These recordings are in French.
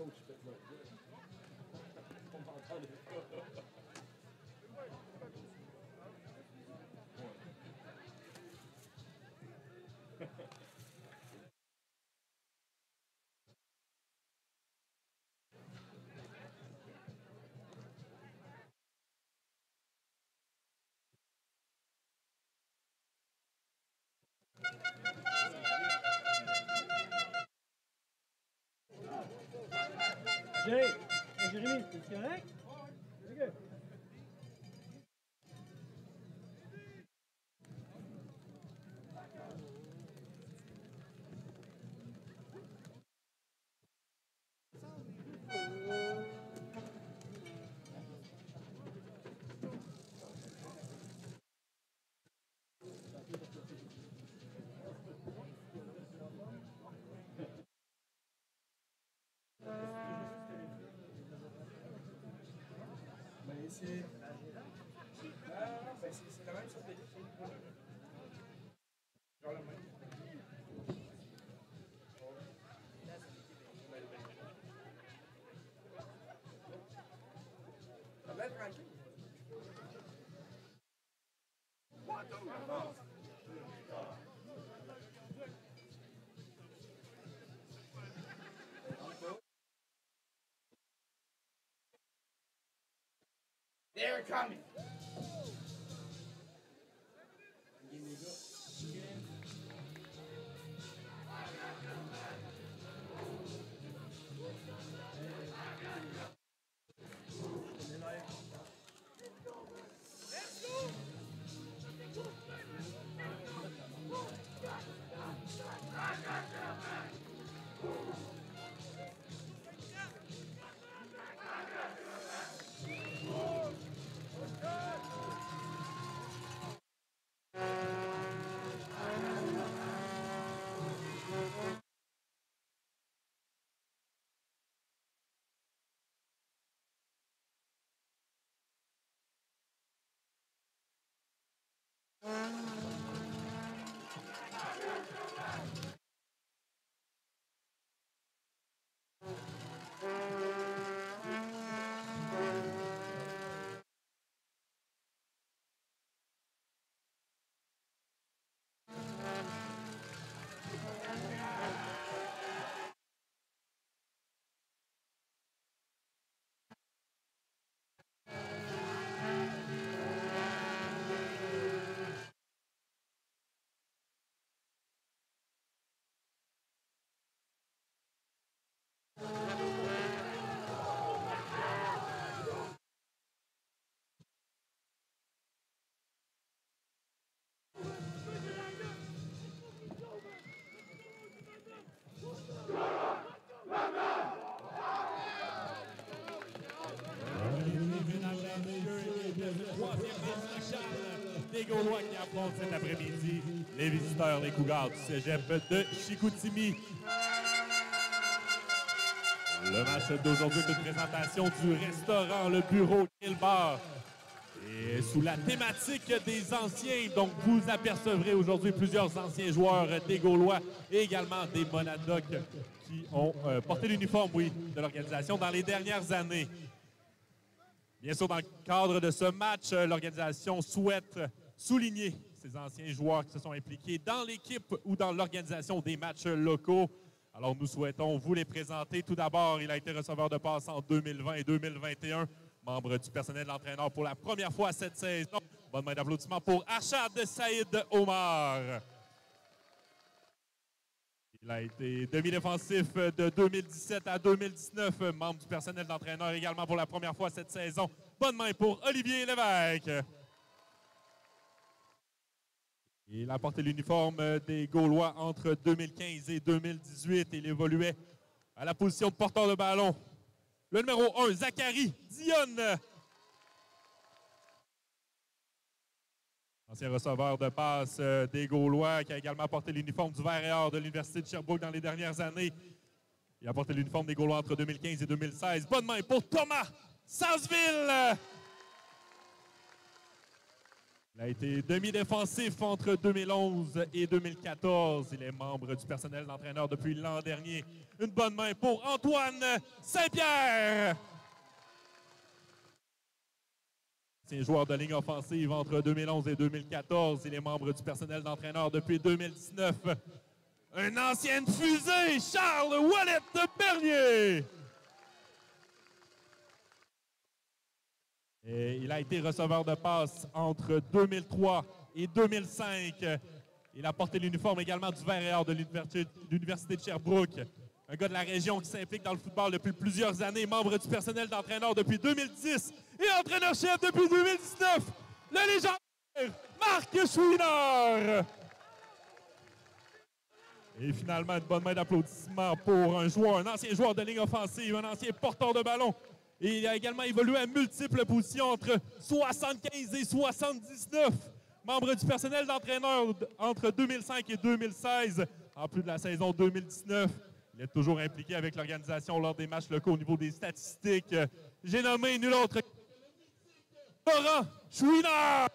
son que je fais là. On m'entendait pas. Jérémy, c'est correct? OK. C'est la même chose d'équipe. Genre la même. Ça va être tranquille. They're coming. Des Gaulois qui affrontent cet après-midi les visiteurs, les Cougars du cégep de Chicoutimi. Le match d'aujourd'hui est une présentation du restaurant Le Bureau Grill Bar. Et sous la thématique des anciens, donc vous apercevrez aujourd'hui plusieurs anciens joueurs des Gaulois et également des Monadocs qui ont porté l'uniforme, oui, de l'organisation dans les dernières années. Bien sûr, dans le cadre de ce match, l'organisation souhaite souligner ces anciens joueurs qui se sont impliqués dans l'équipe ou dans l'organisation des matchs locaux. Alors, nous souhaitons vous les présenter. Tout d'abord, il a été receveur de passe en 2020 et 2021, membre du personnel de l'entraîneur pour la première fois cette saison. Bonne main d'applaudissements pour Arshad Saïd Omar. Il a été demi-défensif de 2017 à 2019, membre du personnel d'entraîneur également pour la première fois cette saison. Bonne main pour Olivier Lévesque. Il a porté l'uniforme des Gaulois entre 2015 et 2018. Il évoluait à la position de porteur de ballon. Le numéro 1, Zachary Dionne. Ancien receveur de passe des Gaulois qui a également porté l'uniforme du Vert et Or de l'Université de Sherbrooke dans les dernières années. Il a porté l'uniforme des Gaulois entre 2015 et 2016. Bonne main pour Thomas Sansville. Il a été demi-défensif entre 2011 et 2014. Il est membre du personnel d'entraîneur depuis l'an dernier. Une bonne main pour Antoine Saint-Pierre. C'est un joueur de ligne offensive entre 2011 et 2014. Il est membre du personnel d'entraîneur depuis 2019. Un ancien fusée, Charles Wallet Bernier. Et il a été receveur de passe entre 2003 et 2005. Il a porté l'uniforme également du vert et or de l'Université de Sherbrooke. Un gars de la région qui s'implique dans le football depuis plusieurs années, membre du personnel d'entraîneur depuis 2010 et entraîneur-chef depuis 2019, le légendaire Marc Chouinard. Et finalement, une bonne main d'applaudissement pour un ancien joueur de ligne offensive, un ancien porteur de ballon. Et il a également évolué à multiples positions entre 75 et 79. Membre du personnel d'entraîneur entre 2005 et 2016. En plus de la saison 2019, il est toujours impliqué avec l'organisation lors des matchs locaux au niveau des statistiques. J'ai nommé nul autre que Laurent Chouinard.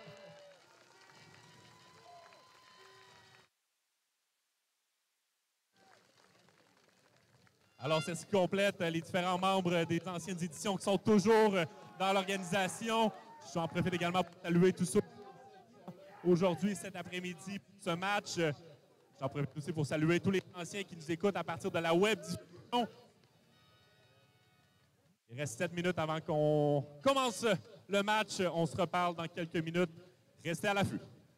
Alors, c'est ce qui complète les différents membres des anciennes éditions qui sont toujours dans l'organisation. J'en profite également pour saluer tous ceux aujourd'hui, cet après-midi, ce match. J'en profite aussi pour saluer tous les anciens qui nous écoutent à partir de la web diffusion. Il reste 7 minutes avant qu'on commence le match. On se reparle dans quelques minutes. Restez à l'affût.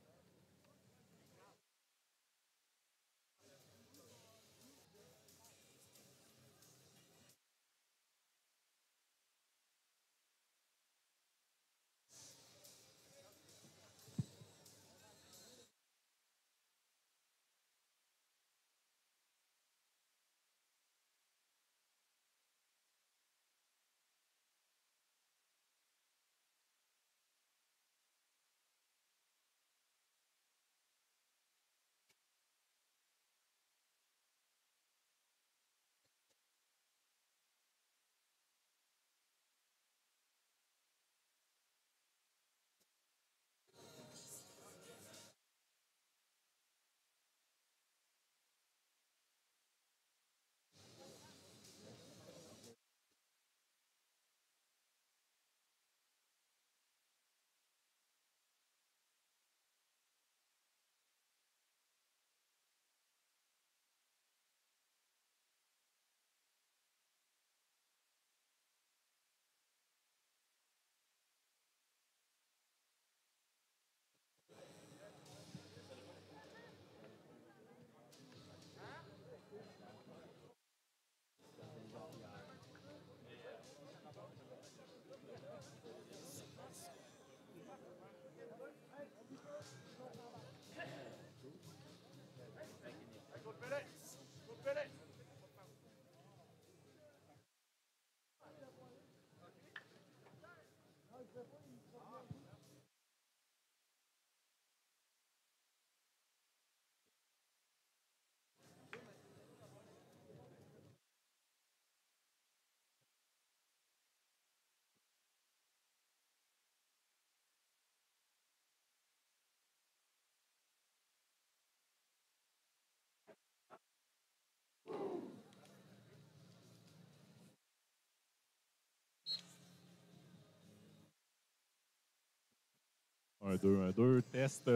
Un, deux, test.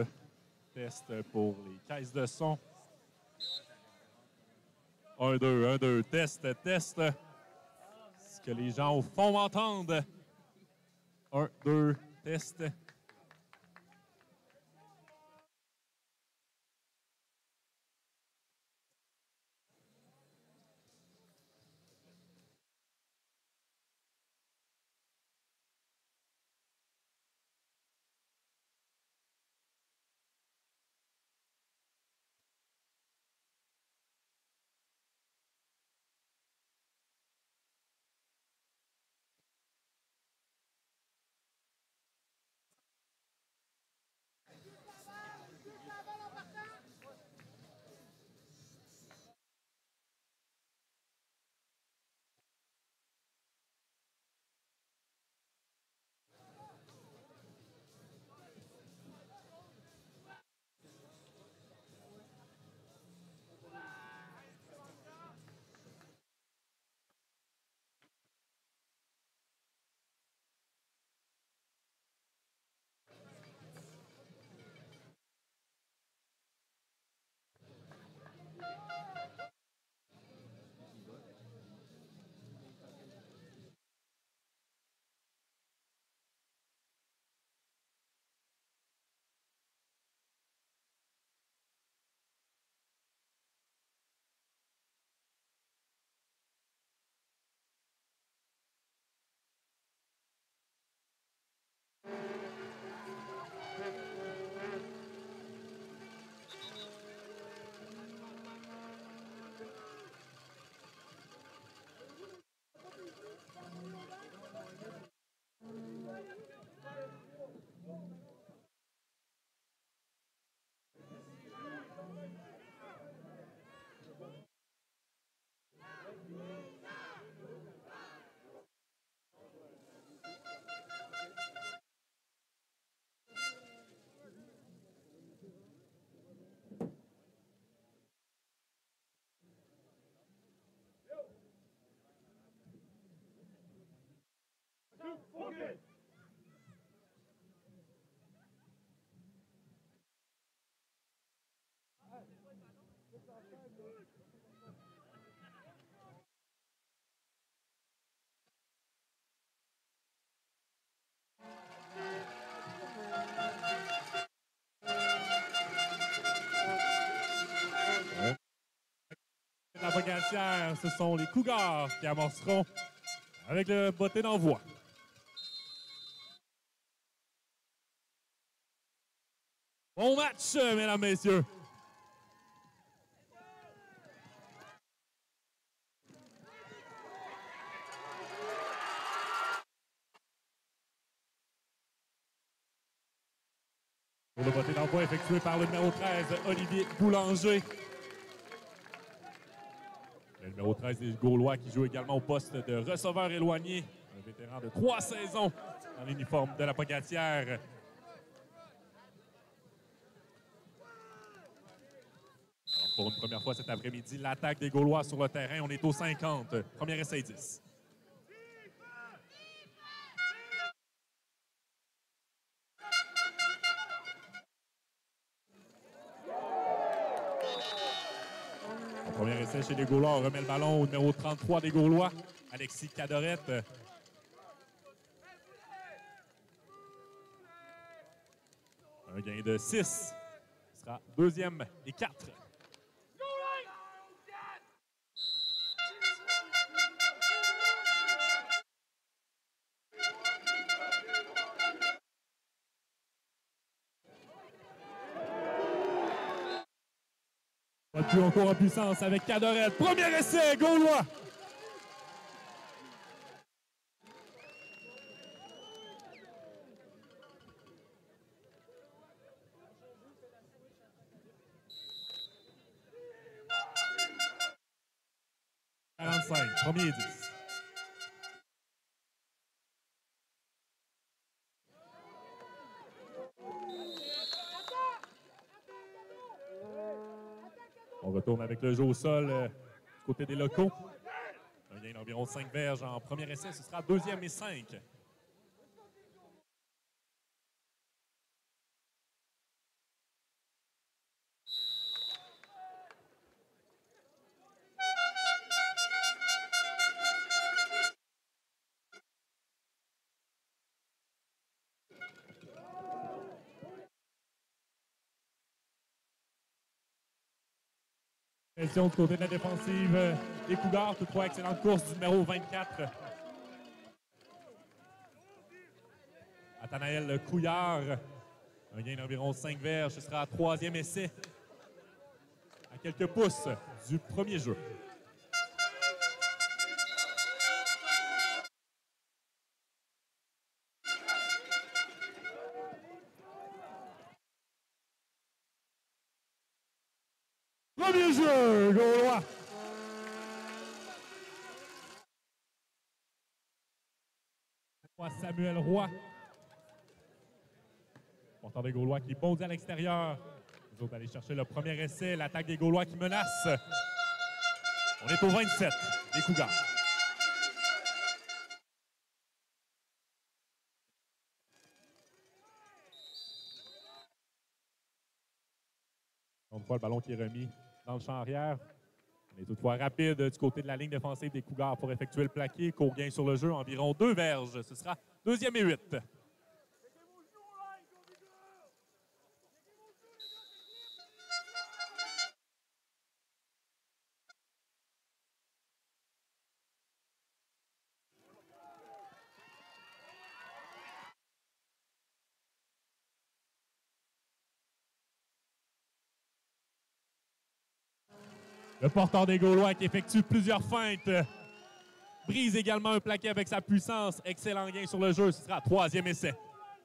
Test pour les caisses de son. 1, 2, test. Est-ce que les gens au fond m'entendent? 1, 2, test. La Pocatière, ce sont les Cougars qui amorceront avec le botté d'envoi. Bon match, mesdames, messieurs. Pour le botté d'envoi effectué par le numéro 13, Olivier Boulanger. Le numéro 13 des Gaulois qui joue également au poste de receveur éloigné. Un vétéran de 3 saisons dans l'uniforme de la Pocatière. Alors pour une première fois cet après-midi, l'attaque des Gaulois sur le terrain. On est au 50. Premier essai 10. Premier essai chez les Gaulois, on remet le ballon au numéro 33 des Gaulois, Alexis Cadorette. Un gain de 6. Ce sera deuxième et 4. Pas de plus encore en puissance avec Cadorette. Premier essai, Gaulois! Premier et 10. On retourne avec le jeu au sol du côté des locaux. Un gain d'environ 5 verges en premier essai. Ce sera deuxième et 5. Pression du côté de la défensive des Cougars. Toutefois, excellente course du numéro 24. Nathanaël Couillard. Un gain d'environ 5 verges. Ce sera troisième essai. À quelques pouces du premier jeu. Premier jeu, Gaulois. Samuel Roy. Porteur des Gaulois qui bondit à l'extérieur. Les autres aller chercher le premier essai. L'attaque des Gaulois qui menace. On est au 27, les Cougars. Donc, le ballon qui est remis dans le champ arrière. On est toutefois rapide du côté de la ligne défensive des Cougars pour effectuer le plaqué. Court gain sur le jeu, environ 2 verges. Ce sera deuxième et 8. Le porteur des Gaulois qui effectue plusieurs feintes. Brise également un plaqué avec sa puissance. Excellent gain sur le jeu. Ce sera troisième essai.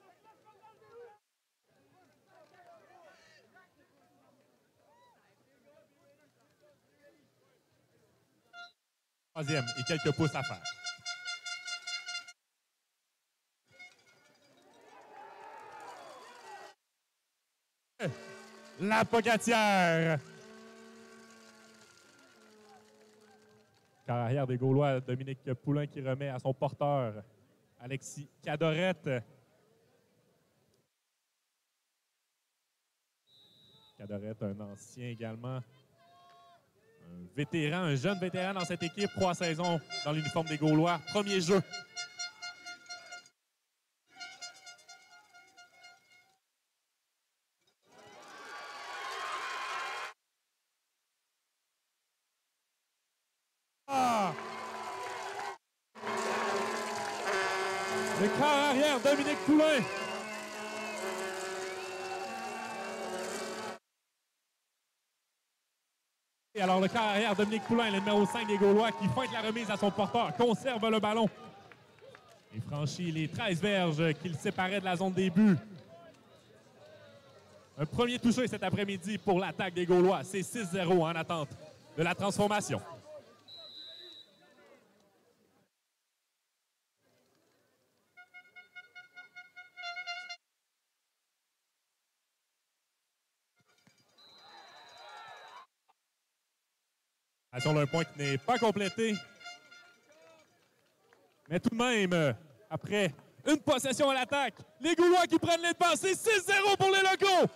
Troisième et quelques pouces à faire. La Pocatière. Carrière des Gaulois, Dominique Poulain qui remet à son porteur Alexis Cadorette. Cadorette, un ancien également. Un vétéran, un jeune vétéran dans cette équipe. 3 saisons dans l'uniforme des Gaulois. Premier jeu. Ah! Le quart arrière, Dominique Poulain. Et alors, le quart arrière, Dominique Poulain, le numéro 5 des Gaulois, qui feinte la remise à son porteur, conserve le ballon. Il franchit les 13 verges qu'il séparait de la zone des buts. Un premier touché cet après-midi pour l'attaque des Gaulois. C'est 6-0 en attente de la transformation. D'un point qui n'est pas complété. Mais tout de même, après une possession à l'attaque, les Gaulois qui prennent les devants, c'est 6-0 pour les locaux.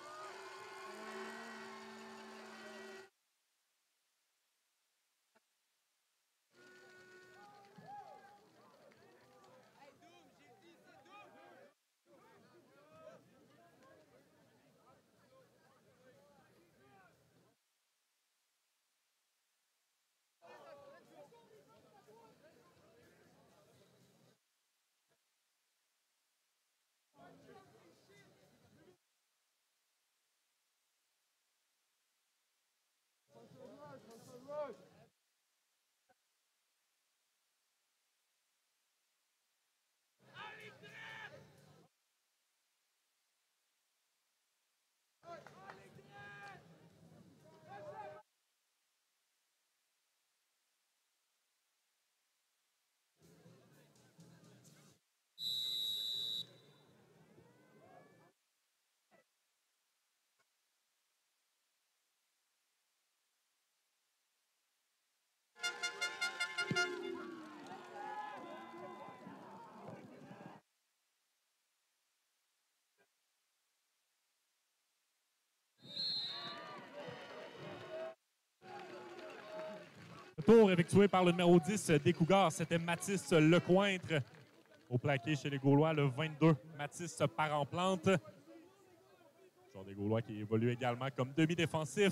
Tour effectué par le numéro 10 des Cougars, c'était Mathis Lecointre. Au plaqué chez les Gaulois, le 22, Mathis Parent-Plante. Joueur des Gaulois qui évolue également comme demi-défensif.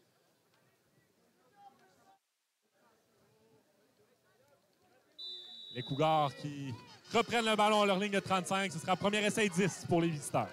Les Cougars qui reprennent le ballon à leur ligne de 35. Ce sera premier essai 10 pour les visiteurs.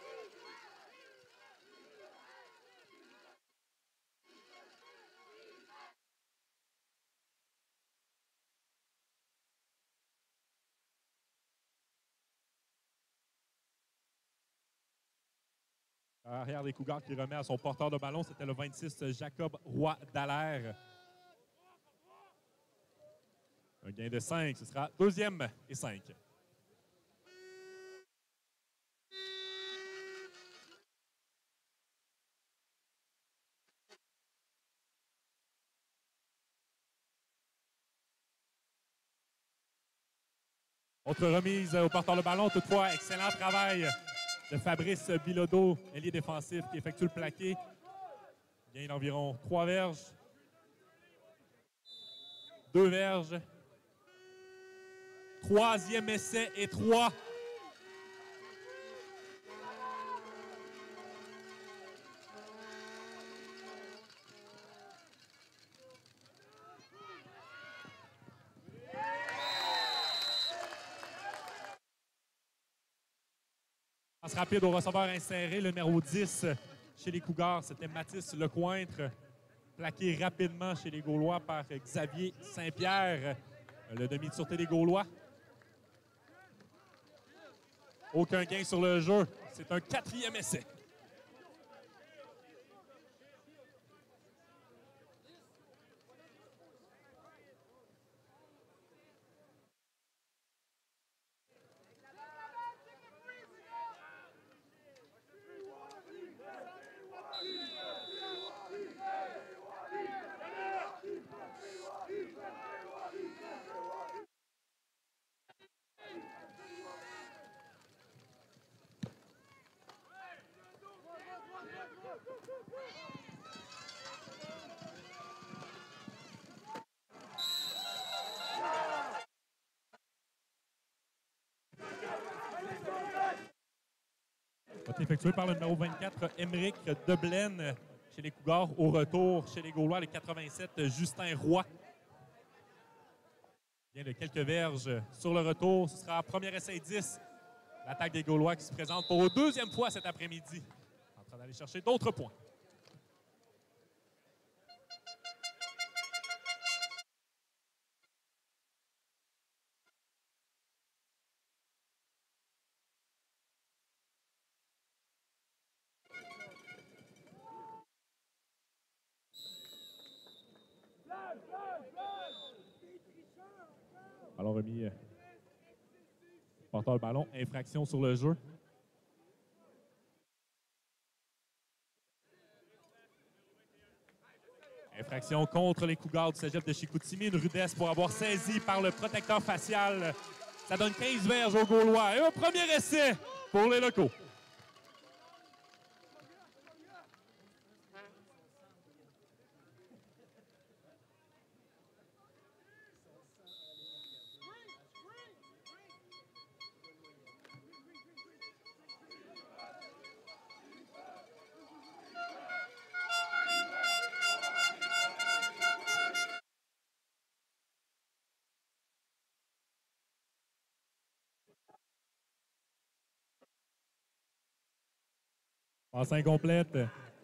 Arrière des Cougars qui remet à son porteur de ballon, c'était le 26 Jacob Roy-Dallaire. Un gain de 5, ce sera deuxième et 5. Autre remise au porteur de ballon, toutefois, excellent travail de Fabrice Bilodeau, ailier défensif qui effectue le plaqué. Gain d'environ 3 verges. 2 verges. Troisième essai et 3. Passe rapide au receveur inséré, le numéro 10 chez les Cougars, c'était Mathis Lecointre. Plaqué rapidement chez les Gaulois par Xavier Saint-Pierre, le demi de sûreté des Gaulois. Aucun gain sur le jeu. C'est un 4e essai. effectué par le numéro 24, Émeric Deblaine, chez les Cougars. Au retour, chez les Gaulois, le 87, Justin Roy. Il vient de quelques verges sur le retour. Ce sera premier essai 10. L'attaque des Gaulois qui se présente pour la deuxième fois cet après-midi, en train d'aller chercher d'autres points. Ballon remis. Porteur le ballon. Infraction sur le jeu. Infraction contre les Cougars du cégep de Chicoutimi. Une rudesse pour avoir saisi par le protecteur facial. Ça donne 15 verges aux Gaulois. Et un premier essai pour les locaux. Passe incomplète.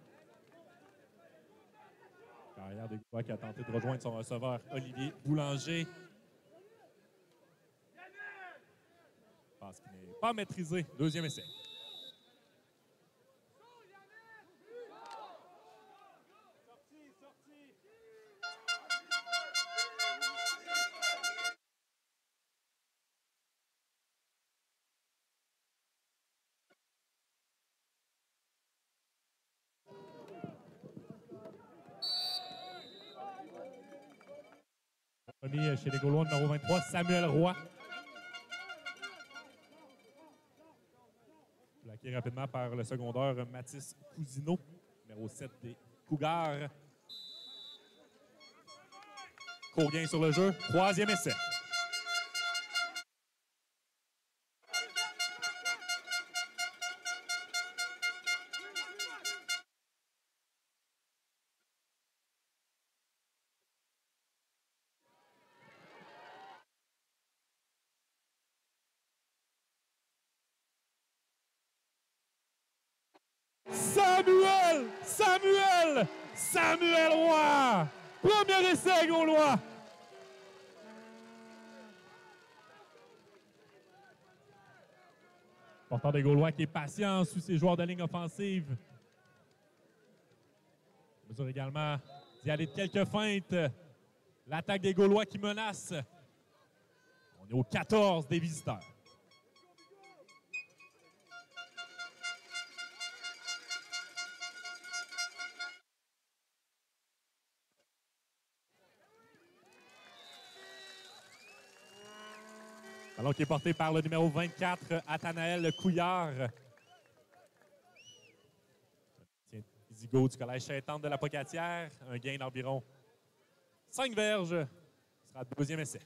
Carrière des Gaulois qui a tenté de rejoindre son receveur Olivier Boulanger. Passe qui n'est pas maîtrisé. Deuxième essai. Remis chez les Gaulois, numéro 23, Samuel Roy. Plaqué rapidement par le secondaire Mathis Cousineau, numéro 7 des Cougars. Court gain sur le jeu. Troisième essai. Samuel Roy! Premier essai Gaulois! Porteur des Gaulois qui est patient sous ses joueurs de ligne offensive. Il mesure également d'y aller de quelques feintes. L'attaque des Gaulois qui menace. On est au 14 des visiteurs. Ballon qui est porté par le numéro 24, Athanaël Couillard. Zigo du Collège Sainte-Anne de la Pocatière. Un gain d'environ 5 verges. Ce sera le deuxième essai.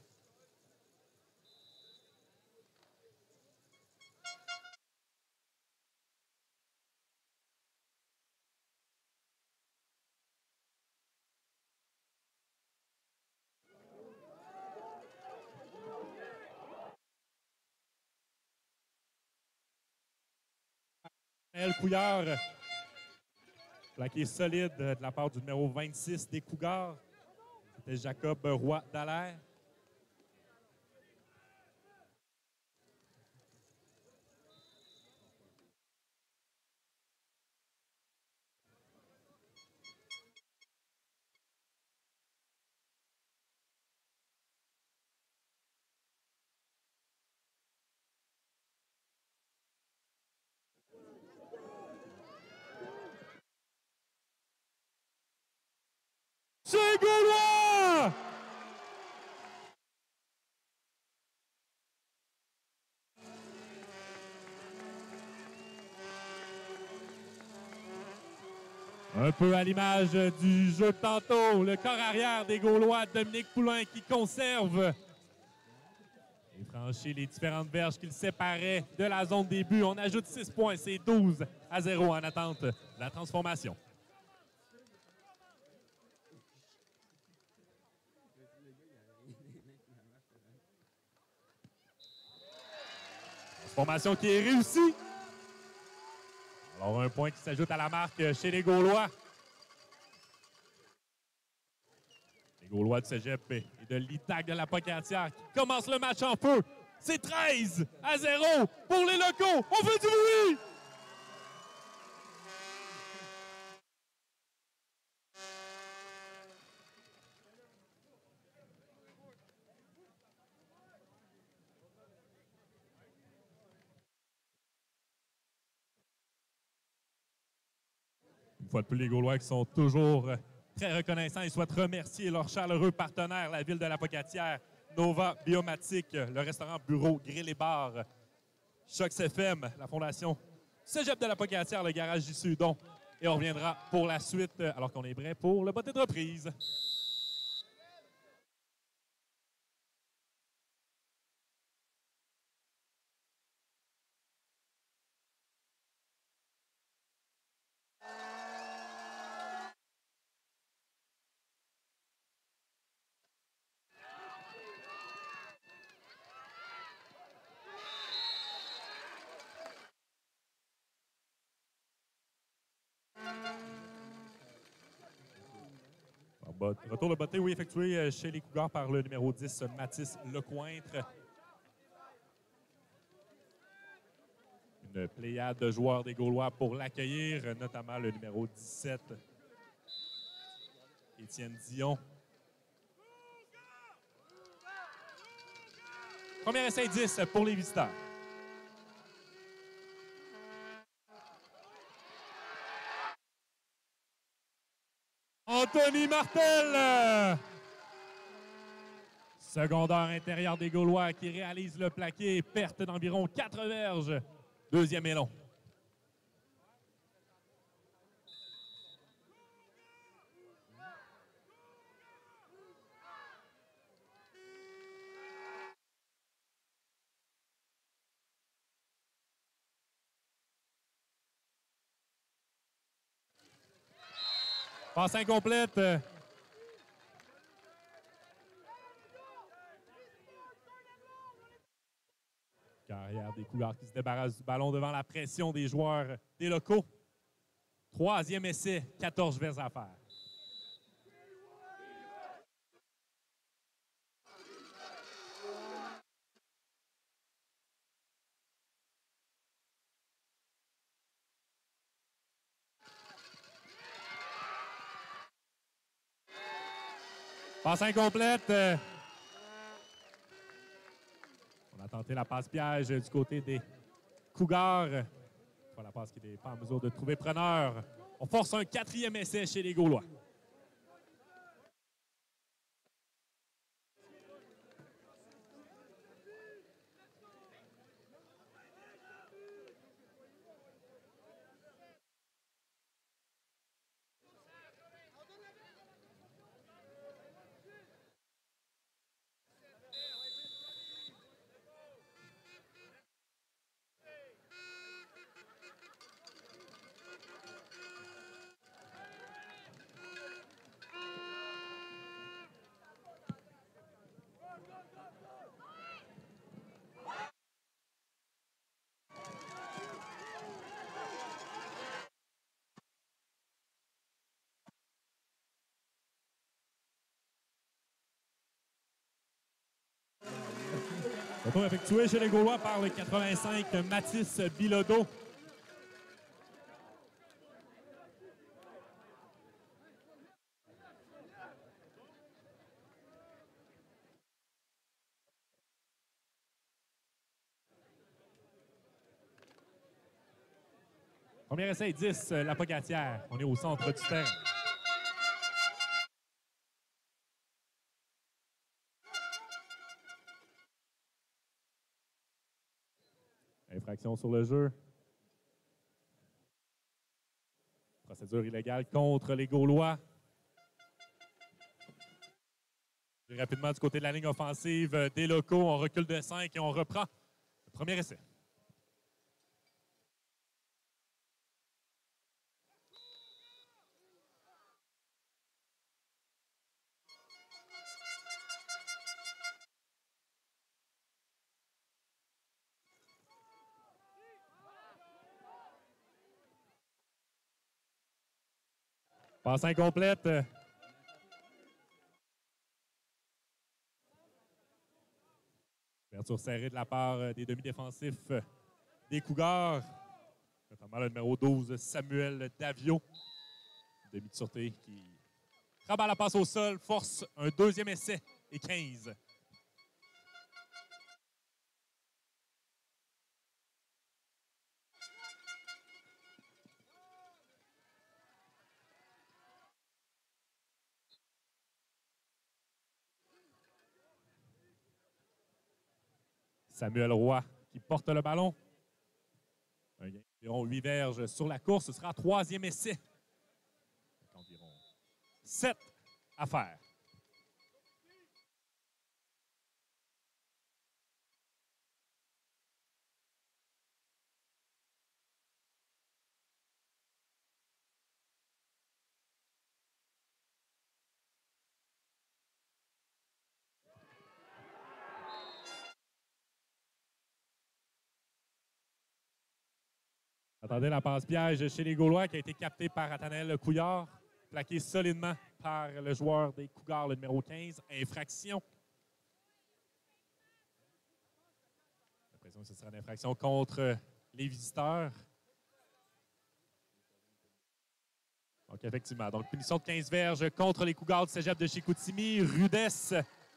Athanaël Couillard. Plaqué solide de la part du numéro 26 des Cougars. C'était Jacob Roy Dallaire. C'est Gaulois! Un peu à l'image du jeu de tantôt, le corps arrière des Gaulois, Dominique Poulain qui conserve. Trancher les différentes verges qui le séparaient de la zone des buts. On ajoute 6 points, c'est 12-0 en attente de la transformation. Transformation qui est réussie. Alors, un point qui s'ajoute à la marque chez les Gaulois. Les Gaulois du Cégep et de l'ITAC de la Pocatière qui commencent le match en feu. C'est 13-0 pour les locaux. On veut du bruit! Une fois de plus, les Gaulois qui sont toujours très reconnaissants et souhaitent remercier leur chaleureux partenaire, la ville de la Pocatière, Nova Biomatique, le restaurant Bureau Grill et Bar, Chocs FM, la fondation Cégep de la Pocatière, le garage J-Sudon. Et on reviendra pour la suite, alors qu'on est prêt pour le botté de reprise. Retour de botté, oui, effectué chez les Cougars par le numéro 10, Mathis Lecointre. Une pléiade de joueurs des Gaulois pour l'accueillir, notamment le numéro 17, Étienne Dion. Premier essai 10 pour les visiteurs. Anthony Martel! Secondaire intérieur des Gaulois qui réalise le plaqué. Perte d'environ 4 verges. Deuxième et long. Passe incomplète. Carrière des Cougars qui se débarrasse du ballon devant la pression des joueurs des locaux. Troisième essai, 14 verges à faire. Passe incomplète. On a tenté la passe piège du côté des Cougars. La passe qui n'est pas en mesure de trouver preneur. On force un quatrième essai chez les Gaulois. Retour effectué chez les Gaulois par le 85, Mathis Bilodeau. Premier essai 10, la Pocatière. On est au centre du terrain. Infraction sur le jeu. Procédure illégale contre les Gaulois. Rapidement du côté de la ligne offensive des locaux, on recule de 5 et on reprend le premier essai. Passe incomplète. Ouverture serrée de la part des demi-défensifs des Cougars, notamment le numéro 12, Samuel Davio. Demi de sûreté qui rabat la passe au sol, force un deuxième essai et 15. Samuel Roy qui porte le ballon. Un gain d'environ 8 verges sur la course. Ce sera troisième essai. Avec environ 7 à faire. Attendez la passe piège chez les Gaulois qui a été captée par Athanaël Couillard, plaqué solidement par le joueur des Cougars, le numéro 15. Infraction. J'ai l'impression que ce sera une infraction contre les visiteurs. Donc, effectivement, donc punition de 15 verges contre les Cougars du cégep de Chicoutimi. Rudesse.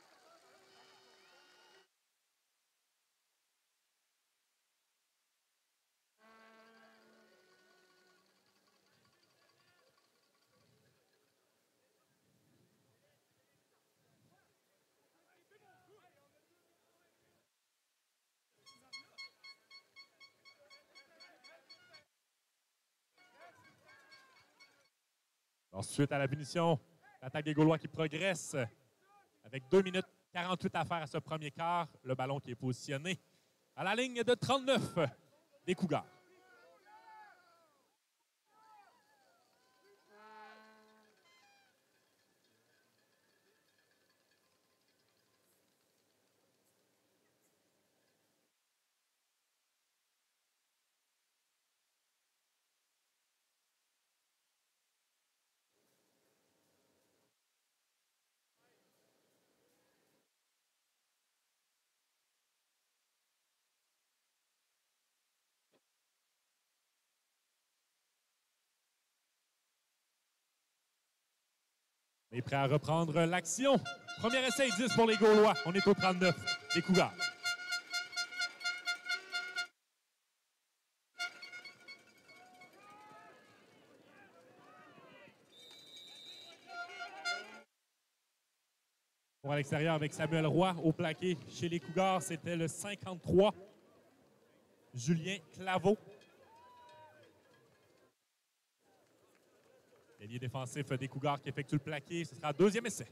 Ensuite, à la punition, l'attaque des Gaulois qui progresse avec 2 minutes 48 à faire à ce premier quart. Le ballon qui est positionné à la ligne de 39 des Cougars. On est prêt à reprendre l'action. Premier essai, 10 pour les Gaulois. On est au 39 des Cougars. Pour à l'extérieur avec Samuel Roy au plaqué chez les Cougars, c'était le 53, Julien Claveau. L'ailier défensif des Cougars qui effectue le plaqué. Ce sera deuxième essai.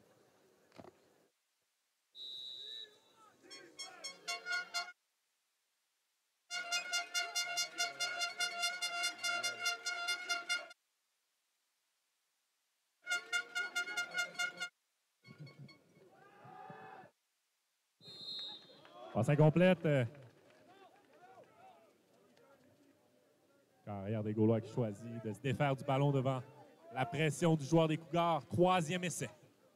Passe incomplète. Carrière des Gaulois qui choisit de se défaire du ballon devant la pression du joueur des Cougars. Troisième essai.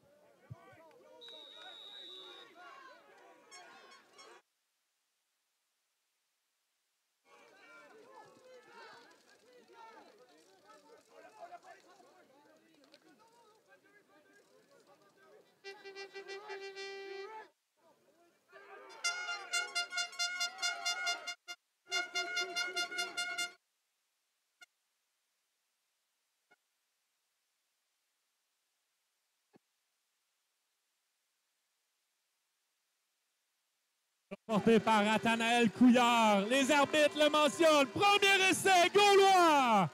Porté par Athanaël Couillard. Les arbitres le mentionnent. Premier essai, Gaulois!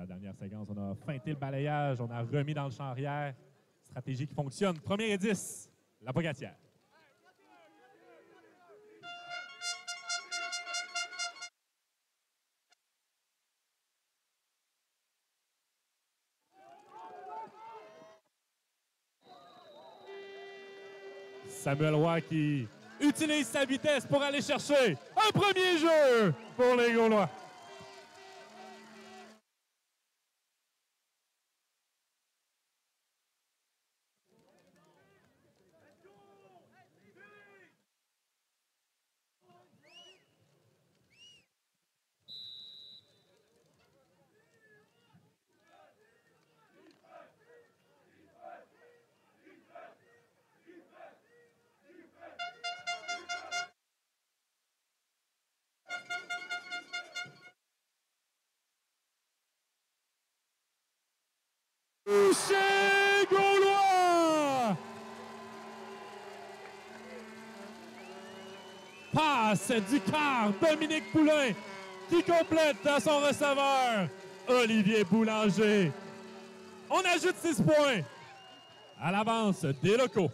la dernière séquence, on a feinté le balayage, on a remis dans le champ arrière. Stratégie qui fonctionne. Premier et 10, la Pocatière. Samuel Roy qui utilise sa vitesse pour aller chercher un premier jeu pour les Gaulois. Touché Gaulois! Passe du quart, Dominique Poulain qui complète à son receveur, Olivier Boulanger. On ajoute 6 points à l'avance des locaux.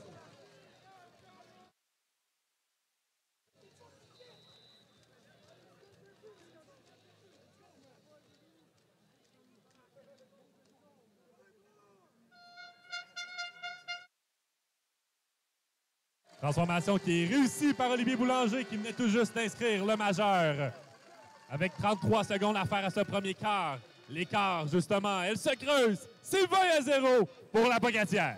Transformation qui est réussie par Olivier Boulanger qui venait tout juste d'inscrire le majeur. Avec 33 secondes à faire à ce premier quart. L'écart, justement, elle se creuse. C'est 20-0 pour la Pocatière.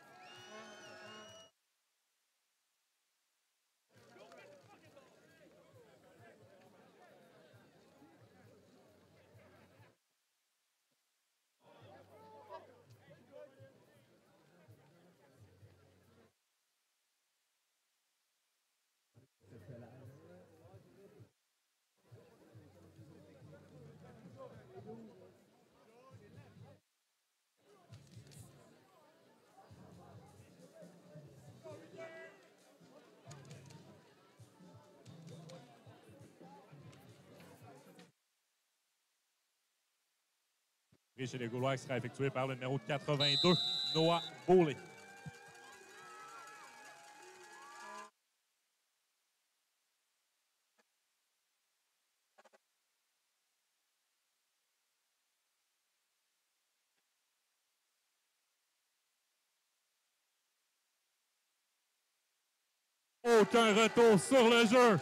Chez les Gaulois qui sera effectué par le numéro 82, Noah Beaulé. Aucun retour sur le jeu.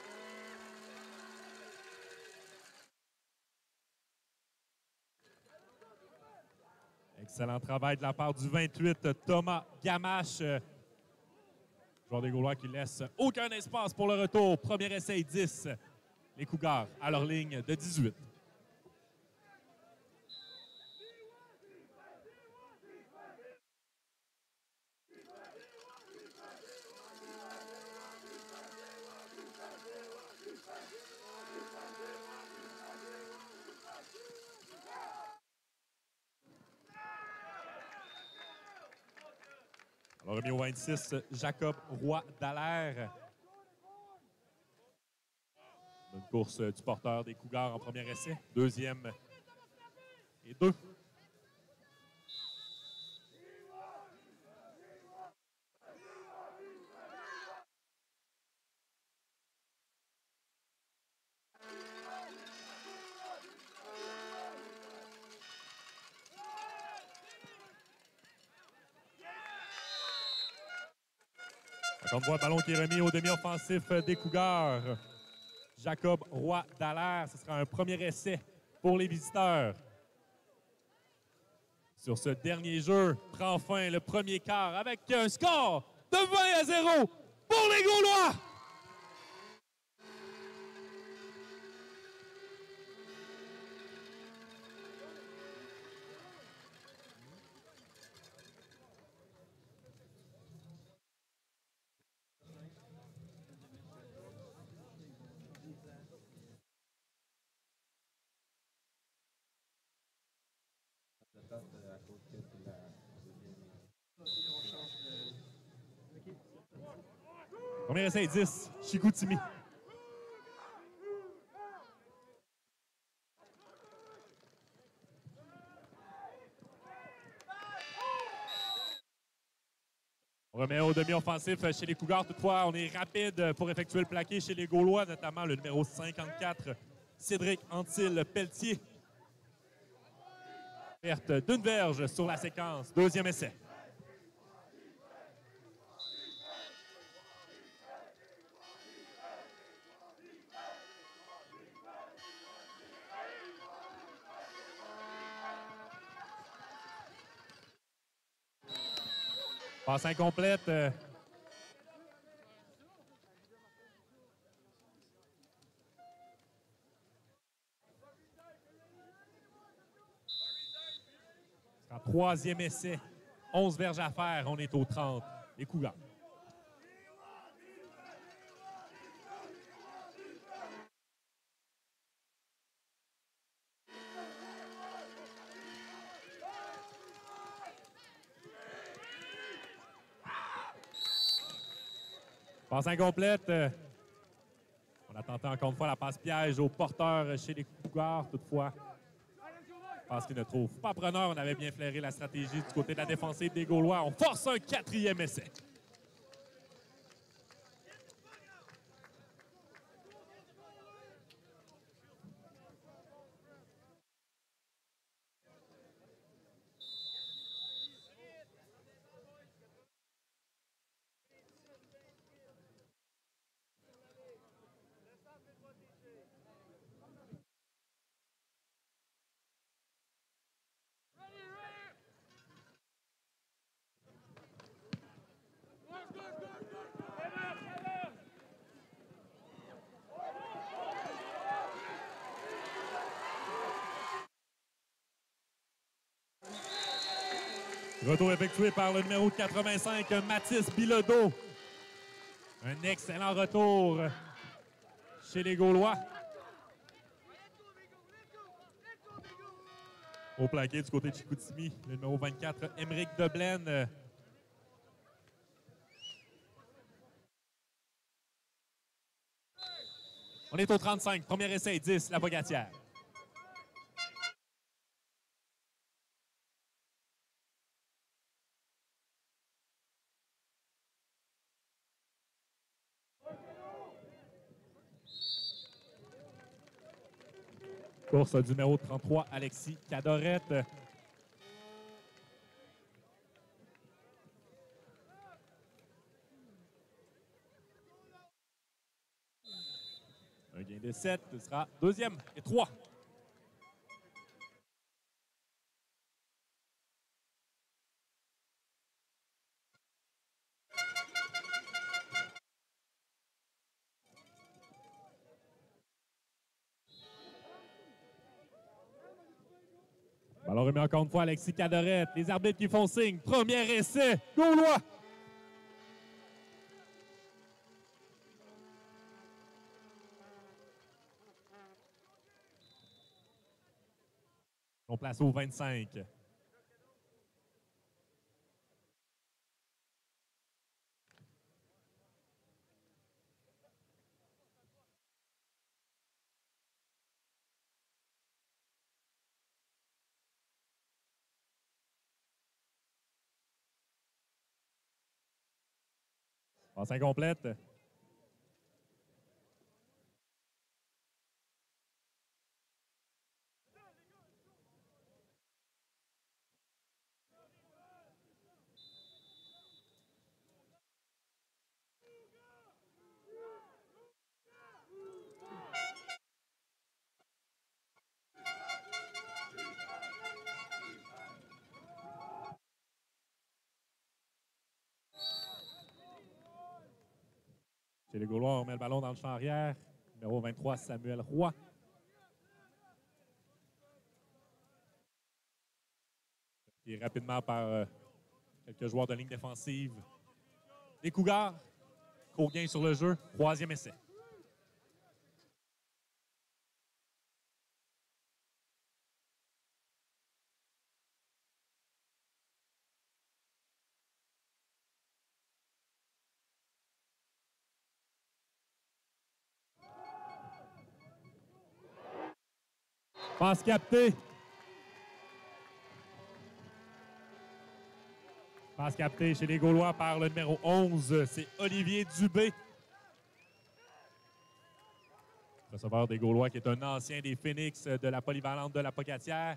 Excellent travail de la part du 28, Thomas Gamache. Joueur des Gaulois qui laisse aucun espace pour le retour. Premier essai, 10. Les Cougars à leur ligne de 18. Alors, remis au 26, Jacob Roy Dallaire. Une course du porteur des Cougars en premier essai. Deuxième et 2. On voit ballon qui est remis au demi-offensif des Cougars. Jacob Roy Dallaire, ce sera un premier essai pour les visiteurs. Sur ce dernier jeu, prend fin le premier quart avec un score de 20-0 pour les Gaulois. Premier essai, 10, Chicoutimi. Remet au demi-offensif chez les Cougars. Toutefois, on est rapide pour effectuer le plaqué chez les Gaulois, notamment le numéro 54, Cédric Antil-Pelletier. Perte d'une verge sur la séquence. Deuxième essai. Passe incomplète. En troisième essai. 11 verges à faire. On est au 30. Les Cougars. Passe incomplète. On a tenté encore une fois la passe piège au porteur chez les Cougars. Toutefois, passe qu'il ne trouve pas preneur. On avait bien flairé la stratégie du côté de la défensive des Gaulois. On force un quatrième essai. Retour effectué par le numéro 85, Mathis Bilodeau. Un excellent retour chez les Gaulois. Au plaqué du côté de Chicoutimi, le numéro 24, Émeric Deblaine. On est au 35, premier essai, 10, la Bogatière. Course du numéro 33, Alexis Cadorette. Un gain de 7, ce sera deuxième et 3. Alors remet encore une fois Alexis Cadorette. Les arbitres qui font signe. Premier essai, Gaulois. On place au 25. Passe incomplète. Chez les Gaulois, on remet le ballon dans le champ arrière. Numéro 23, Samuel Roy. Et rapidement par quelques joueurs de ligne défensive. Les Cougars, gros gain sur le jeu. Troisième essai. Passe captée Passe captée chez les Gaulois par le numéro 11, c'est Olivier Dubé. Receveur des Gaulois qui est un ancien des Phoenix de la polyvalente de la Pocatière.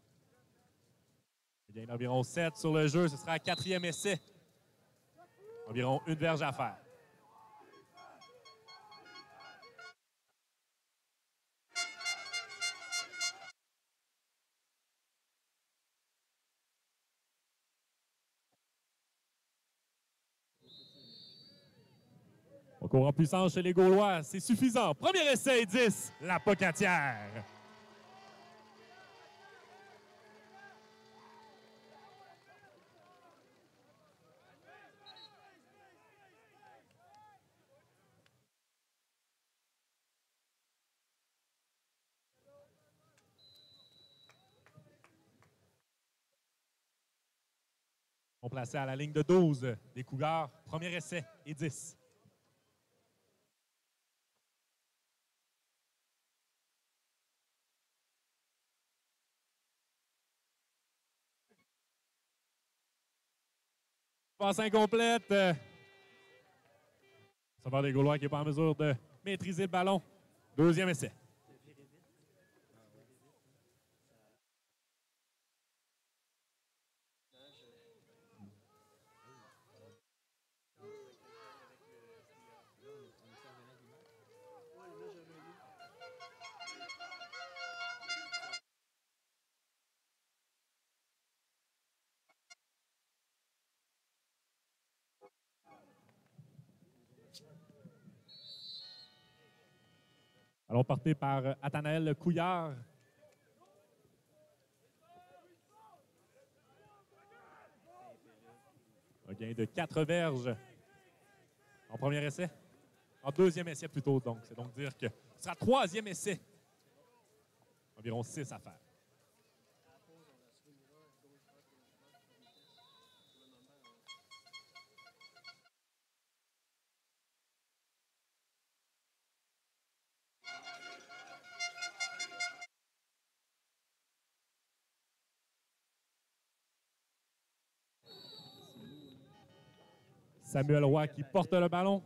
Il gagne environ 7 sur le jeu. Ce sera un 4e essai. Environ une verge à faire. On court en puissance chez les Gaulois. C'est suffisant. Premier essai, 10, la Pocatière. On placé à la ligne de 12 des Cougars. Premier essai et 10. Passe incomplète. Ça va des Gaulois qui n'est pas en mesure de maîtriser le ballon. Deuxième essai. Allons partir par Athanaël Couillard. Un gain de 4 verges en premier essai. En deuxième essai plutôt, donc. C'est donc dire que ce sera troisième essai. Environ 6 à faire. Samuel Roy qui porte le ballon.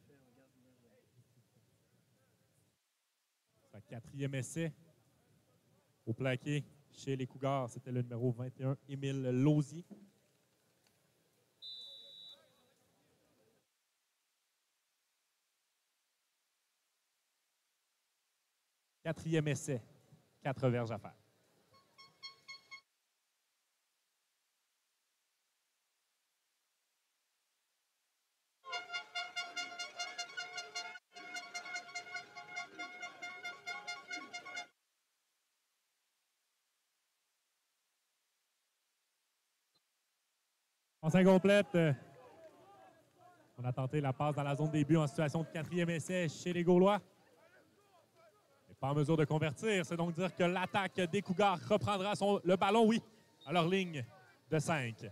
Sa quatrième essai au plaqué chez les Cougars. C'était le numéro 21, Émile Lausier. Quatrième essai, 4 verges à faire. Passe incomplète. On a tenté la passe dans la zone des buts en situation de quatrième essai chez les Gaulois. Mais pas en mesure de convertir. C'est donc dire que l'attaque des Cougars reprendra le ballon, oui, à leur ligne de 5.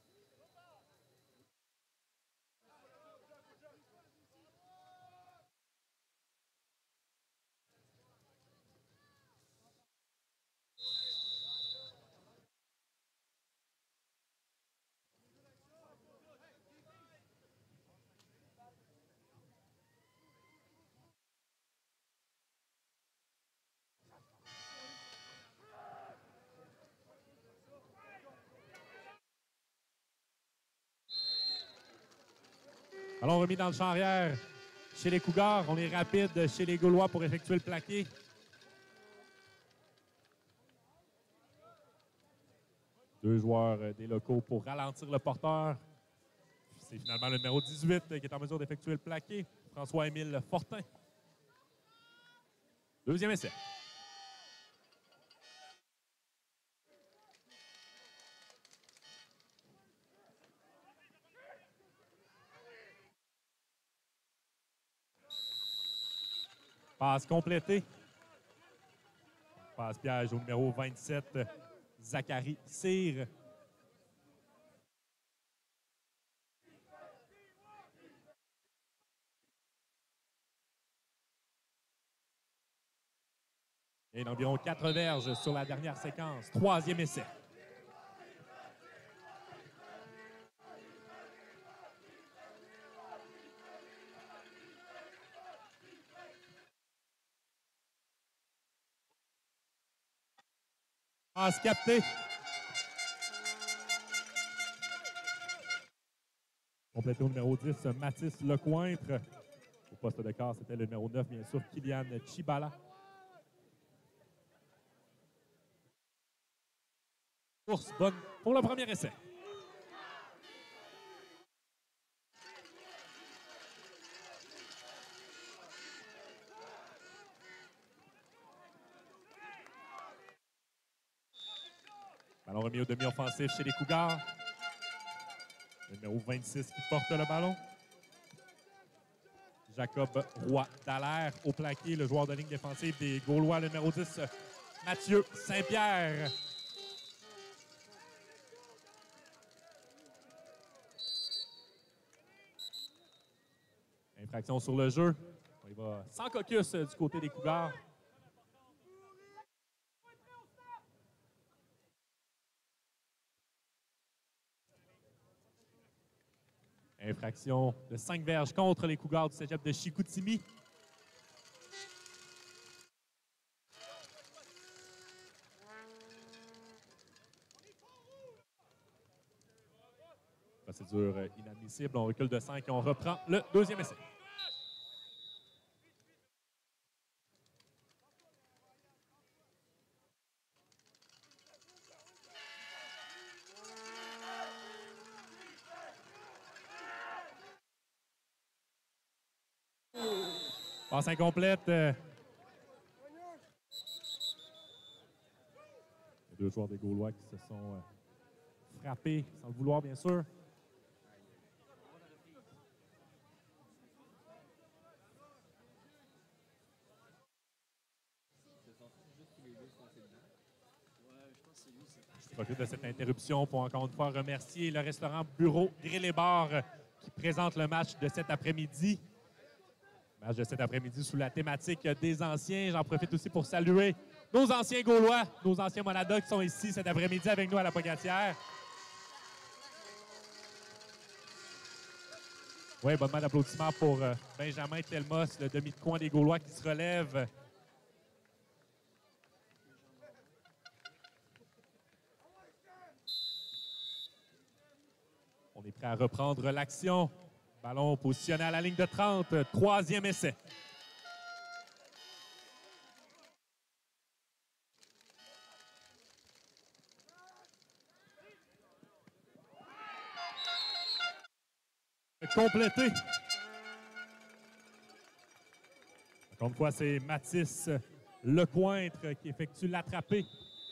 Allons remis dans le champ arrière chez les Cougars. On est rapide chez les Gaulois pour effectuer le plaqué. Deux joueurs des locaux pour ralentir le porteur. C'est finalement le numéro 18 qui est en mesure d'effectuer le plaqué. François-Émile Fortin. Deuxième essai. Passe complétée. Passe piège au numéro 27, Zachary Cyr. Et d'environ 4 verges sur la dernière séquence. Troisième essai. Passe capté. Complété au numéro 10, Mathis Lecointre. Au poste de quart, c'était le numéro 9, bien sûr, Kylian Chibala. Course bonne pour le premier essai. Ballon remis au demi-offensif chez les Cougars. Le numéro 26 qui porte le ballon. Jacob Roy-Dallaire au plaqué, le joueur de ligne défensive des Gaulois, le numéro 10, Mathieu Saint-Pierre. Infraction sur le jeu. Il va sans caucus du côté des Cougars. Infraction de 5 verges contre les Cougars du cégep de Chicoutimi. Procédure inadmissible. On recule de 5 et on reprend le deuxième essai. Passe incomplète. Les deux joueurs des Gaulois qui se sont frappés, sans le vouloir, bien sûr. Je profite de cette interruption pour encore une fois remercier le restaurant Bureau Grill et Bar qui présente le match de cet après-midi. Match de cet après-midi sous la thématique des anciens. J'en profite aussi pour saluer nos anciens Gaulois, nos anciens Monadas qui sont ici cet après-midi avec nous à la Pocatière. Oui, bonne main d'applaudissements pour Benjamin Telmos, le demi de coin des Gaulois qui se relève. On est prêt à reprendre l'action. Ballon positionné à la ligne de 30. Troisième essai. Complété. Encore une fois, c'est Mathis Lecointre qui effectue l'attrapé.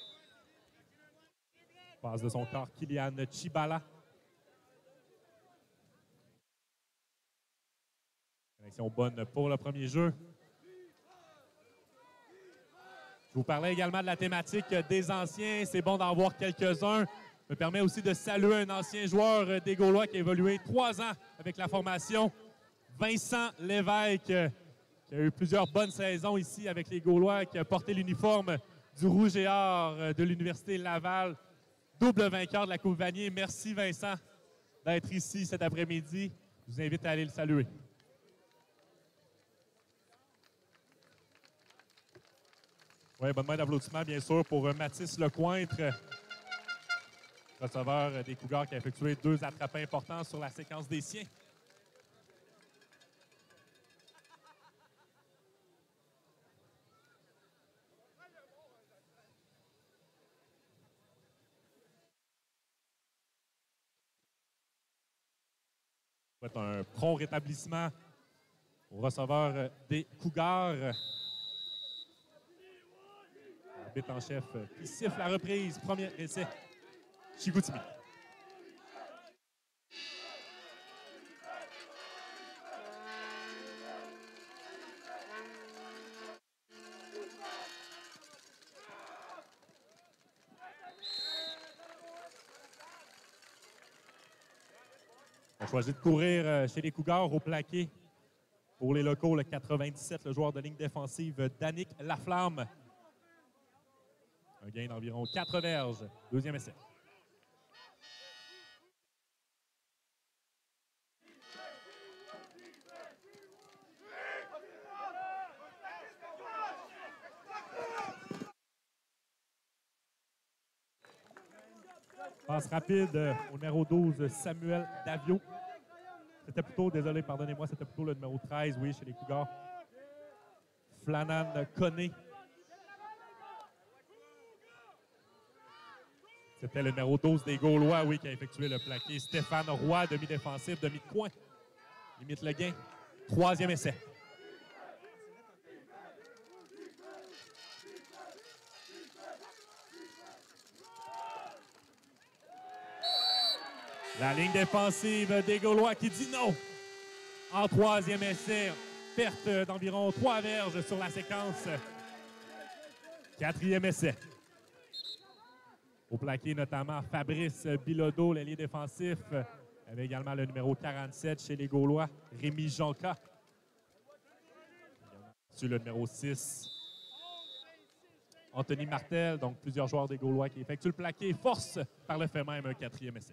Passe de son corps, Kylian Chibala. Connexion bonne pour le premier jeu. Je vous parlais également de la thématique des anciens. C'est bon d'en voir quelques-uns. Me permet aussi de saluer un ancien joueur des Gaulois qui a évolué 3 ans avec la formation. Vincent Lévesque, qui a eu plusieurs bonnes saisons ici avec les Gaulois, qui a porté l'uniforme du Rouge et Or de l'Université Laval. Double vainqueur de la Coupe Vanier. Merci Vincent d'être ici cet après-midi. Je vous invite à aller le saluer. Oui, bonne main d'applaudissements, bien sûr, pour Mathis Lecointre, receveur des Cougars qui a effectué 2 attrapés importants sur la séquence des siens. On souhaite un prompt rétablissement au receveur des Cougars. L'arbitre en chef qui siffle la reprise. Premier essai, Chicoutimi. On choisit de courir chez les Cougars au plaqué. Pour les locaux, le 97, le joueur de ligne défensive, Danick Laflamme. Un gain d'environ 4 verges. Deuxième essai. Passe rapide au numéro 12, Samuel Davio. C'était plutôt, désolé, pardonnez-moi, c'était plutôt le numéro 13, oui, chez les Cougars. Flannan Koné. C'était le numéro 12 des Gaulois, oui, qui a effectué le plaqué. Stéphane Roy, demi-défensif, demi-de-coin. Limite le gain. 3e essai. La ligne défensive des Gaulois qui dit non. En 3e essai, perte d'environ 3 verges sur la séquence. 4e essai. Au plaqué, notamment Fabrice Bilodeau, l'ailier défensif. Il y avait également le numéro 47 chez les Gaulois, Rémi Jonca. Sur le numéro 6, Anthony Martel. Donc, plusieurs joueurs des Gaulois qui effectuent le plaqué. Force par le fait même un 4e essai.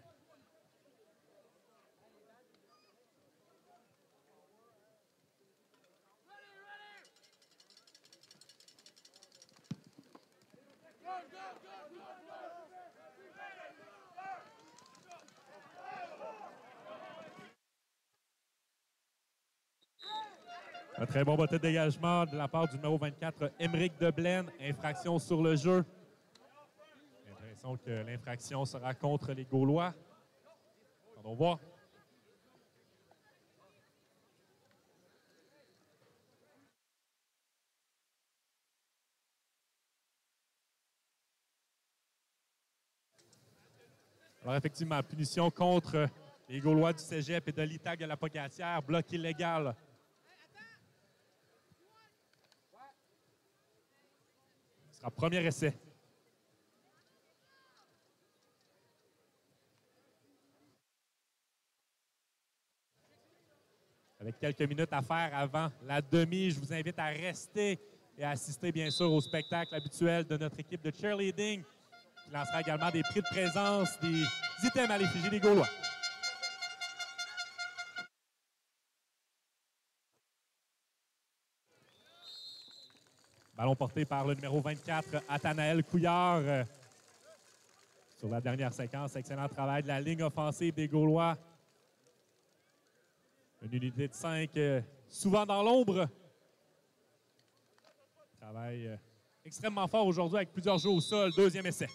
Un très bon botté de dégagement de la part du numéro 24, Émeric Deblaine. Infraction sur le jeu. J'ai l'impression que l'infraction sera contre les Gaulois. Allons voir. Alors effectivement, punition contre les Gaulois du Cégep et de l'ITAG de la Pocatière. Bloc illégal. Ce sera premier essai. Avec quelques minutes à faire avant la demi, je vous invite à rester et à assister bien sûr au spectacle habituel de notre équipe de cheerleading qui lancera également des prix de présence, des items à l'effigie des Gaulois. Ballon porté par le numéro 24, Athanaël Couillard. Sur la dernière séquence, excellent travail de la ligne offensive des Gaulois. Une unité de 5, souvent dans l'ombre. Travail extrêmement fort aujourd'hui avec plusieurs jeux au sol. 2e essai.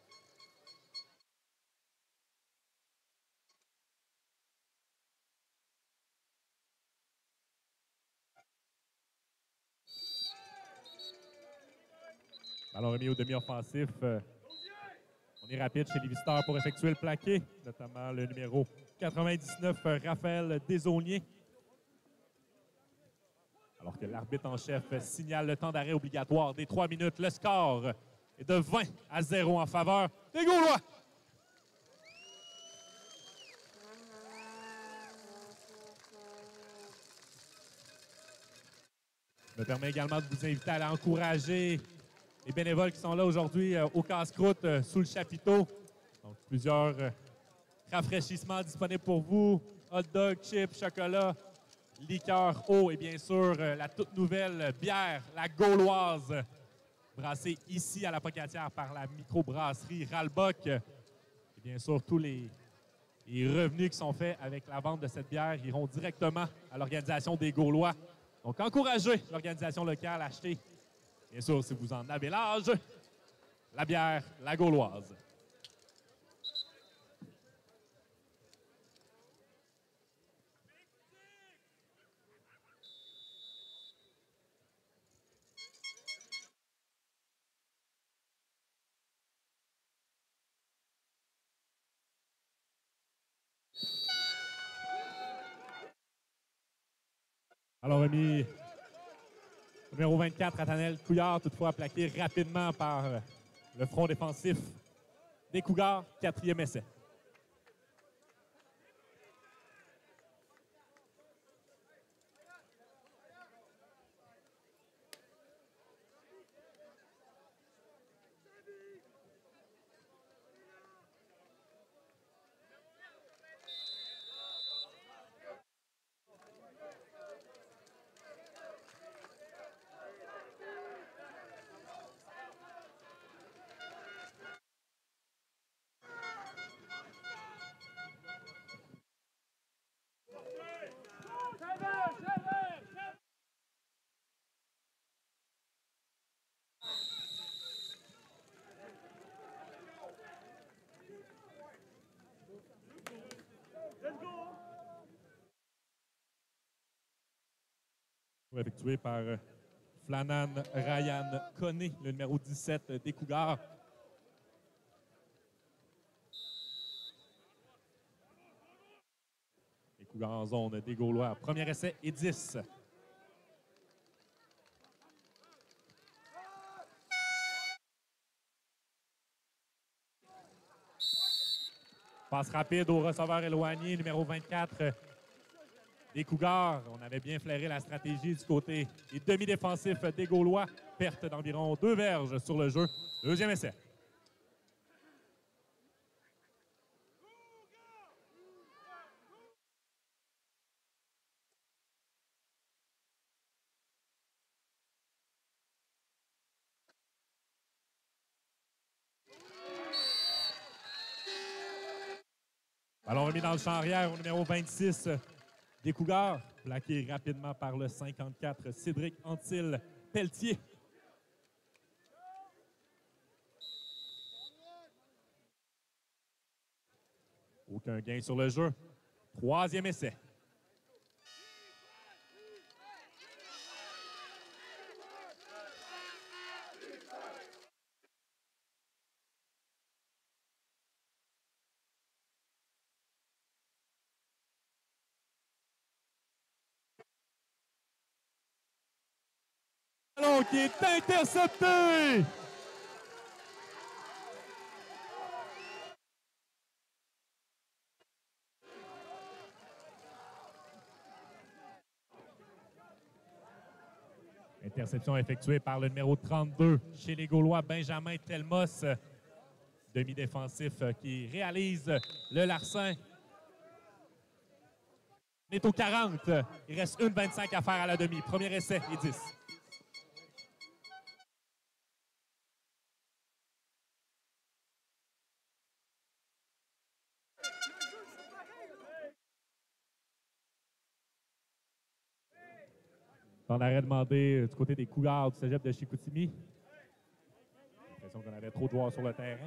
Ballon remis au demi-offensif. On est rapide chez les visiteurs pour effectuer le plaqué, notamment le numéro 99, Raphaël Desaulniers. Alors que l'arbitre en chef signale le temps d'arrêt obligatoire des 3 minutes. Le score est de 20-0 en faveur des Gaulois. Je me permets également de vous inviter à aller encourager les bénévoles qui sont là aujourd'hui au casse-croûte sous le chapiteau. Donc, plusieurs rafraîchissements disponibles pour vous. Hot dog, chips, chocolat, liqueur, eau et bien sûr la toute nouvelle bière, la Gauloise, brassée ici à la Pocatière par la microbrasserie Ralbock. Et bien sûr, tous les revenus qui sont faits avec la vente de cette bière iront directement à l'organisation des Gaulois. Donc, encouragez l'organisation locale à acheter, bien sûr, si vous en avez l'âge, la bière, la Gauloise. Alors, remis numéro 24, Athanaël Couillard, toutefois plaqué rapidement par le front défensif des Cougars. 4e essai. Effectué par Flannan Ryan Koné, le numéro 17 des Cougars. Les Cougars en zone des Gaulois. Premier essai et 10. Passe rapide au receveur éloigné, numéro 24 des Cougars. On avait bien flairé la stratégie du côté des demi-défensifs des Gaulois. Perte d'environ 2 verges sur le jeu. Deuxième essai. Ballon remis dans le champ arrière au numéro 26 des Cougars, plaqué rapidement par le 54 Cédric Antil-Pelletier. Aucun gain sur le jeu. Troisième essai. Ballon qui est intercepté. Interception effectuée par le numéro 32 chez les Gaulois, Benjamin Telmos, demi-défensif qui réalise le larcin. On est au 40. Il reste 1,25 à faire à la demi. Premier essai et 10. On aurait demandé du côté des Cougars du cégep de Chicoutimi. J'ai l'impression qu'on avait trop de joueurs sur le terrain.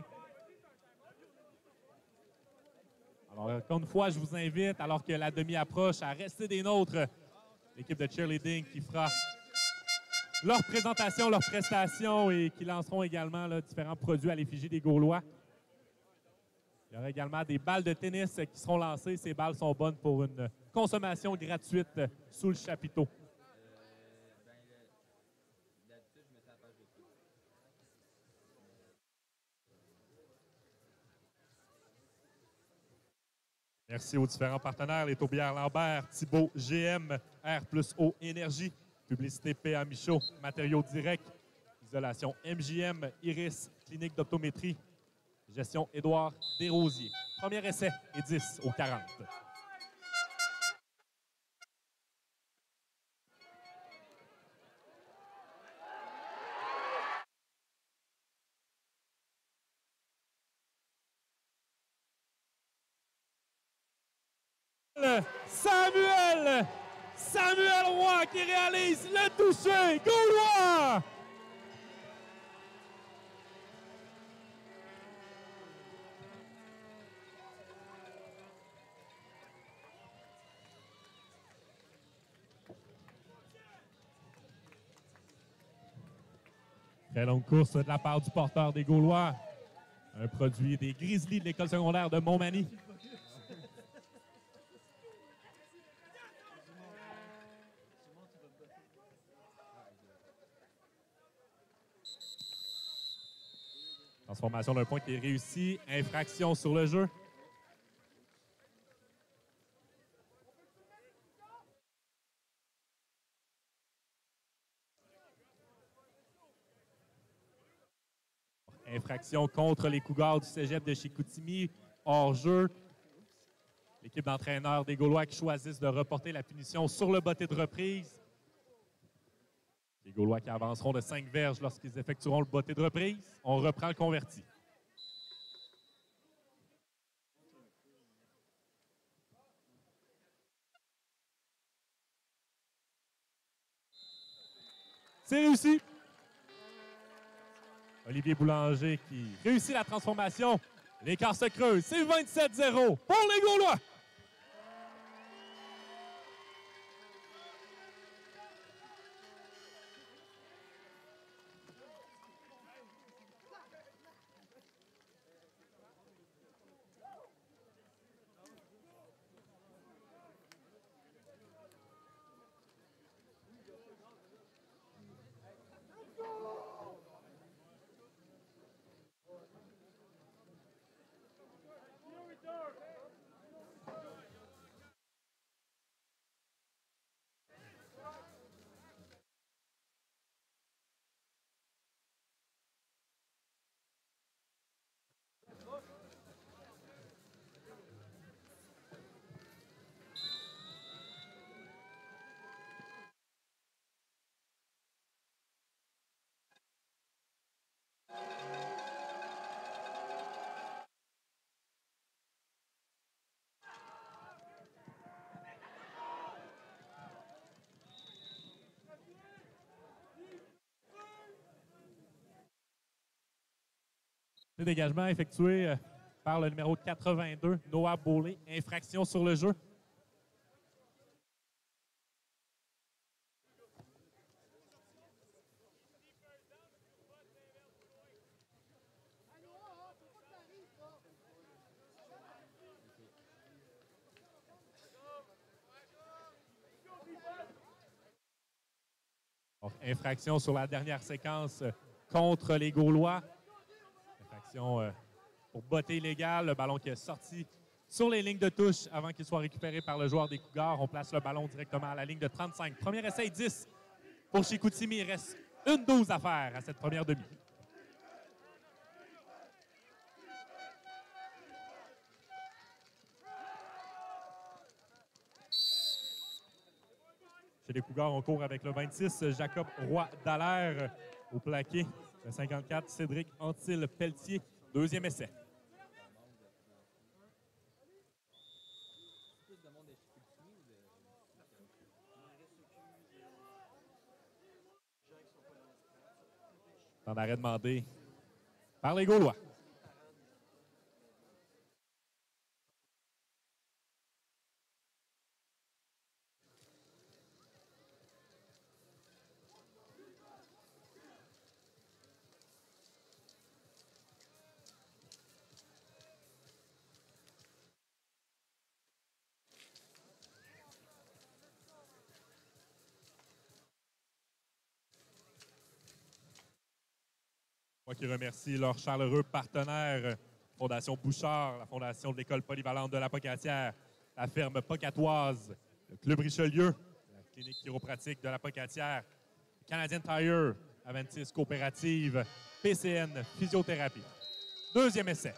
Alors, encore une fois, je vous invite, alors que la demi approche, à rester des nôtres. L'équipe de cheerleading qui fera leur présentation, leurs prestations et qui lanceront également là, différents produits à l'effigie des Gaulois. Il y aura également des balles de tennis qui seront lancées. Ces balles sont bonnes pour une consommation gratuite sous le chapiteau. Merci aux différents partenaires, les Tourbières Lambert, Thibault, GM, R+O Énergie, Publicité PA Michaud, Matériaux Directs, Isolation MJM, Iris, Clinique d'optométrie, Gestion Édouard Desrosiers. Premier essai et 10 au 40. Samuel Roy qui réalise le toucher Gaulois. Très longue course de la part du porteur des Gaulois. Un produit des Grizzlies de l'école secondaire de Montmagny. Transformation d'un point qui est réussi. Infraction sur le jeu. Infraction contre les Cougars du cégep de Chicoutimi. Hors jeu. L'équipe d'entraîneurs des Gaulois qui choisissent de reporter la punition sur le botté de reprise. Les Gaulois qui avanceront de 5 verges lorsqu'ils effectueront le botté de reprise. On reprend le converti. C'est réussi. Olivier Boulanger qui réussit la transformation. L'écart se creuse. C'est 27-0 pour les Gaulois. Le dégagement effectué par le numéro 82, Noah Beaulé. Infraction sur le jeu. Donc, infraction sur la dernière séquence contre les Gaulois. Infraction pour botter illégale. Le ballon qui est sorti sur les lignes de touche avant qu'il soit récupéré par le joueur des Cougars. On place le ballon directement à la ligne de 35. Premier essai 10 pour Chicoutimi. Il reste une 12 à faire à cette première demi. Chez les Cougars, on court avec le 26, Jacob Roy-Dallaire au plaqué. Le 54, Cédric Antil-Pelletier. Deuxième essai. Temps d'arrêt demandé par les Gaulois. Moi qui remercie leur chaleureux partenaire, Fondation Bouchard, la Fondation de l'École polyvalente de la Pocatière, la ferme Pocatoise, le Club Richelieu, la clinique chiropratique de la Pocatière, Canadian Tire, Aventis Coopérative, PCN Physiothérapie. Deuxième essai.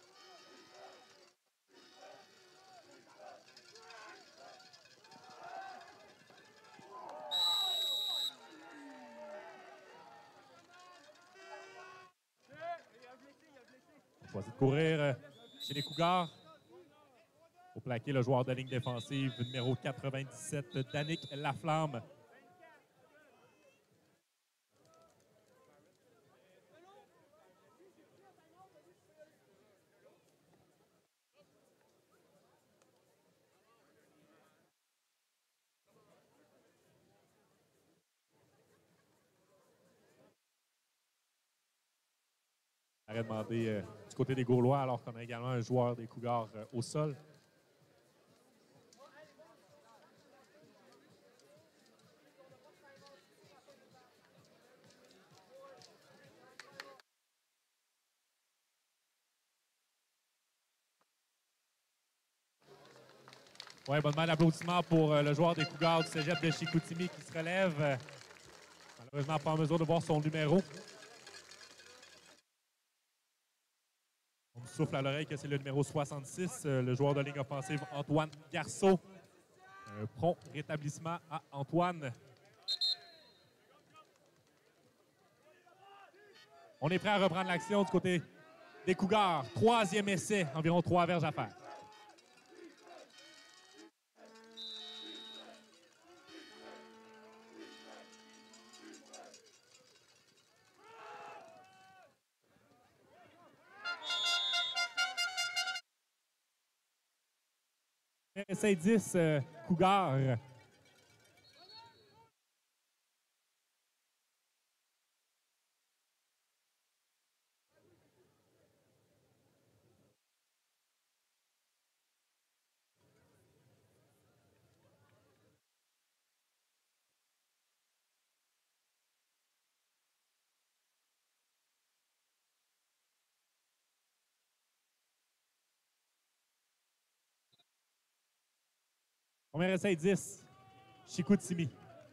On choisit de courir chez les Cougars. Pour plaquer le joueur de ligne défensive, numéro 97, Danick Laflamme. Arrêt demandé du côté des Gaulois, alors qu'on a également un joueur des Cougars au sol. Oui, bonne main d'applaudissement pour le joueur des Cougars du cégep de Chicoutimi qui se relève. Malheureusement, pas en mesure de voir son numéro. On me souffle à l'oreille que c'est le numéro 66, le joueur de ligne offensive Antoine Garceau. Un prompt rétablissement à Antoine. On est prêt à reprendre l'action du côté des Cougars. Troisième essai, environ 3 verges à faire. Essai 10, Cougars. Premier essai 10, Chicoutimi.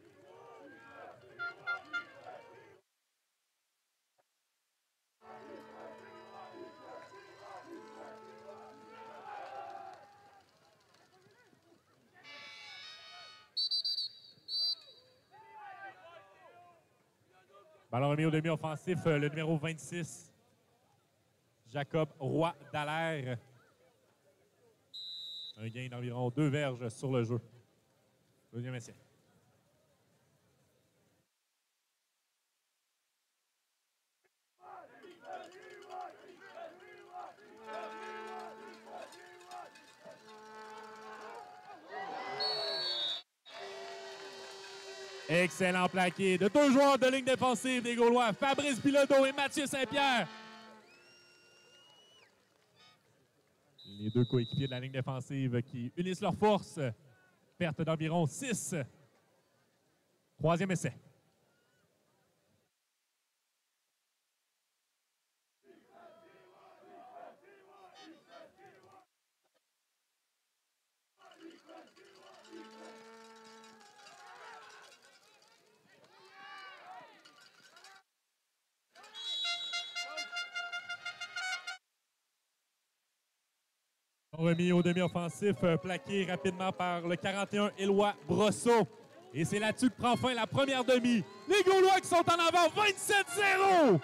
Ballon remis au demi-offensif, le numéro 26, Jacob Roy-Dallaire. Un gain d'environ 2 verges sur le jeu. Deuxième essai. Excellent plaqué de deux joueurs de ligne défensive des Gaulois, Fabrice Bilodeau et Mathieu Saint-Pierre. Les deux coéquipiers de la ligne défensive qui unissent leurs forces. Perte d'environ 6. Troisième essai. Remis au demi-offensif, plaqué rapidement par le 41 Éloi Brosseau. Et c'est là-dessus que prend fin la première demi. Les Gaulois qui sont en avant, 27-0!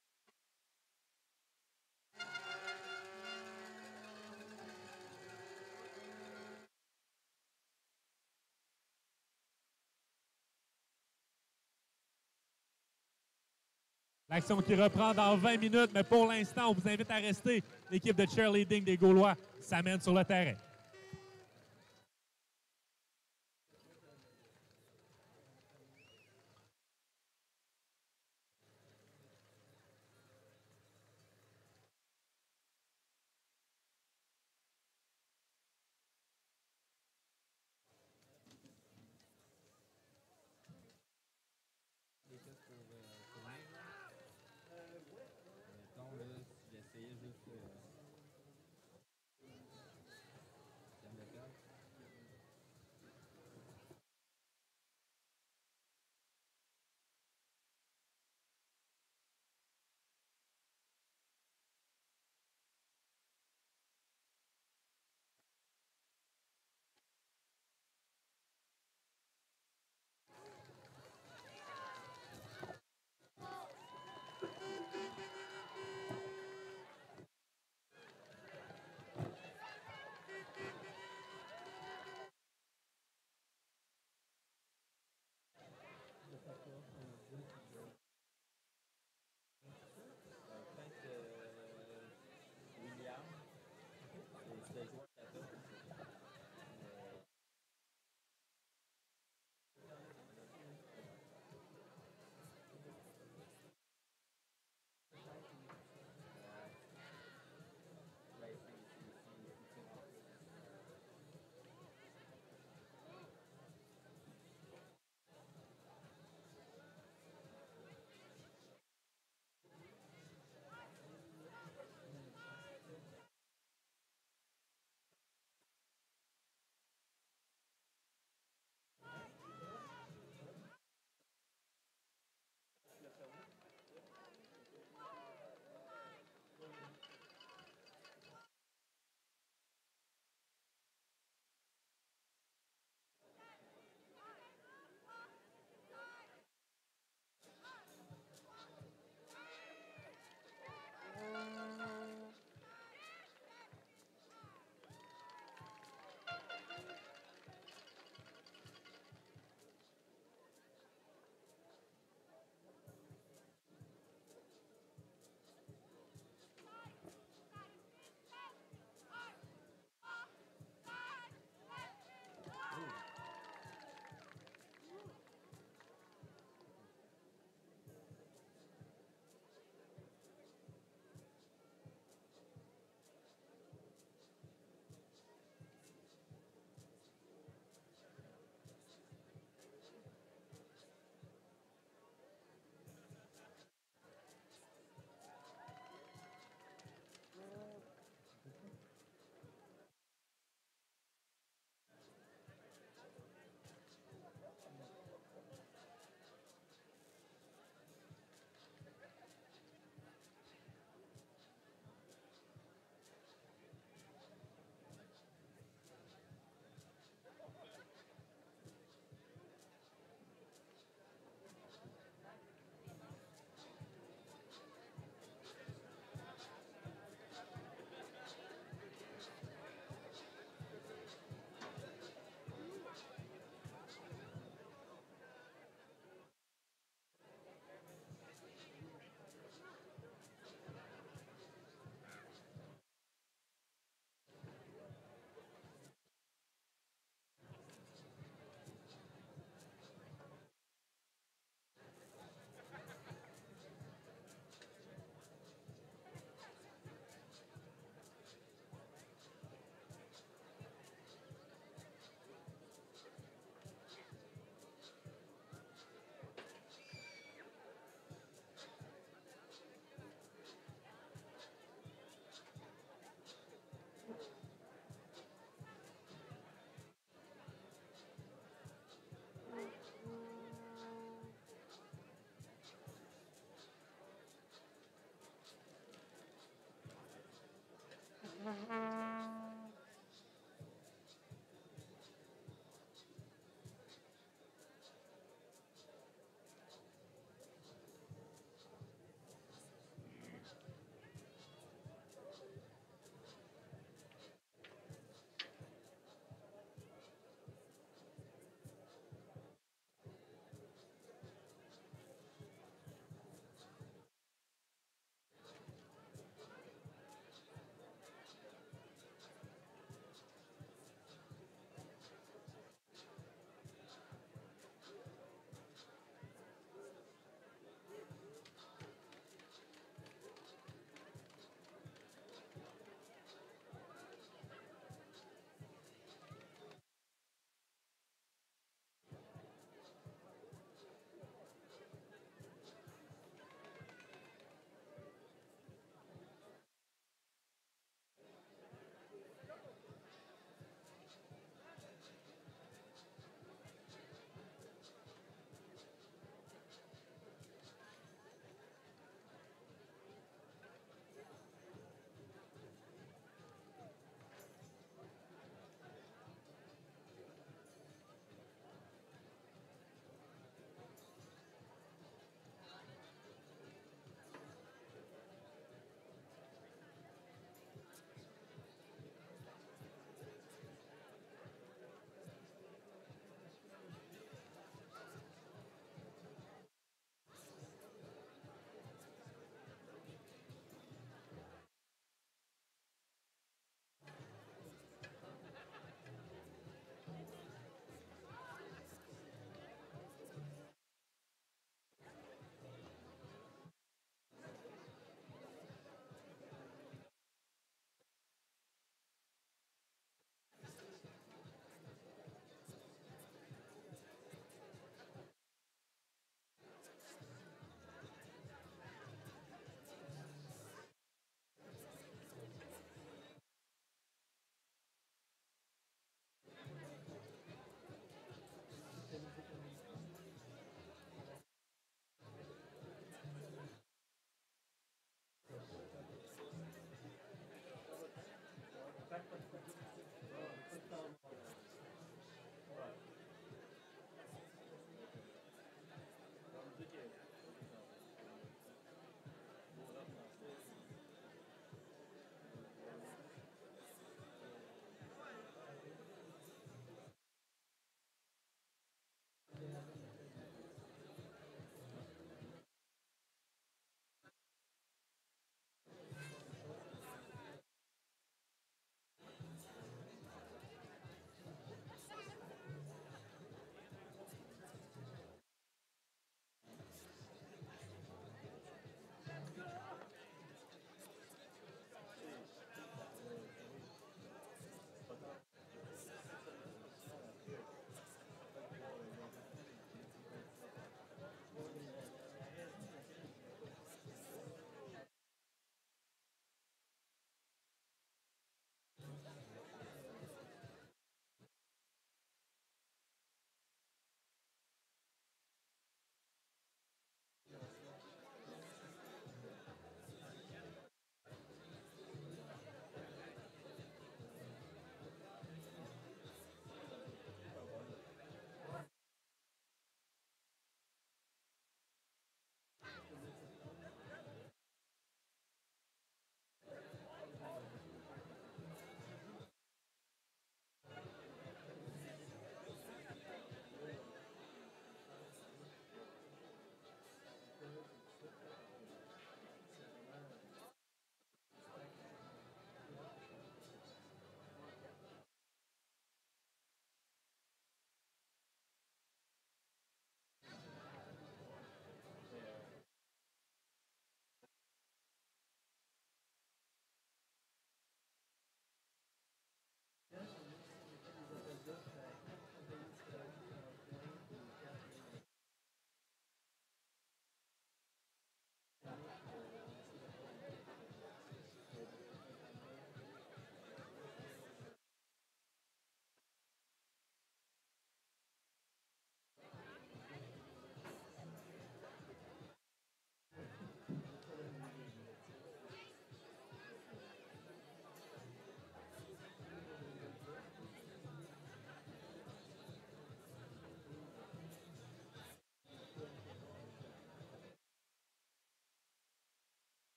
L'action qui reprend dans 20 minutes, mais pour l'instant, on vous invite à rester. L'équipe de cheerleading des Gaulois s'amène sur le terrain.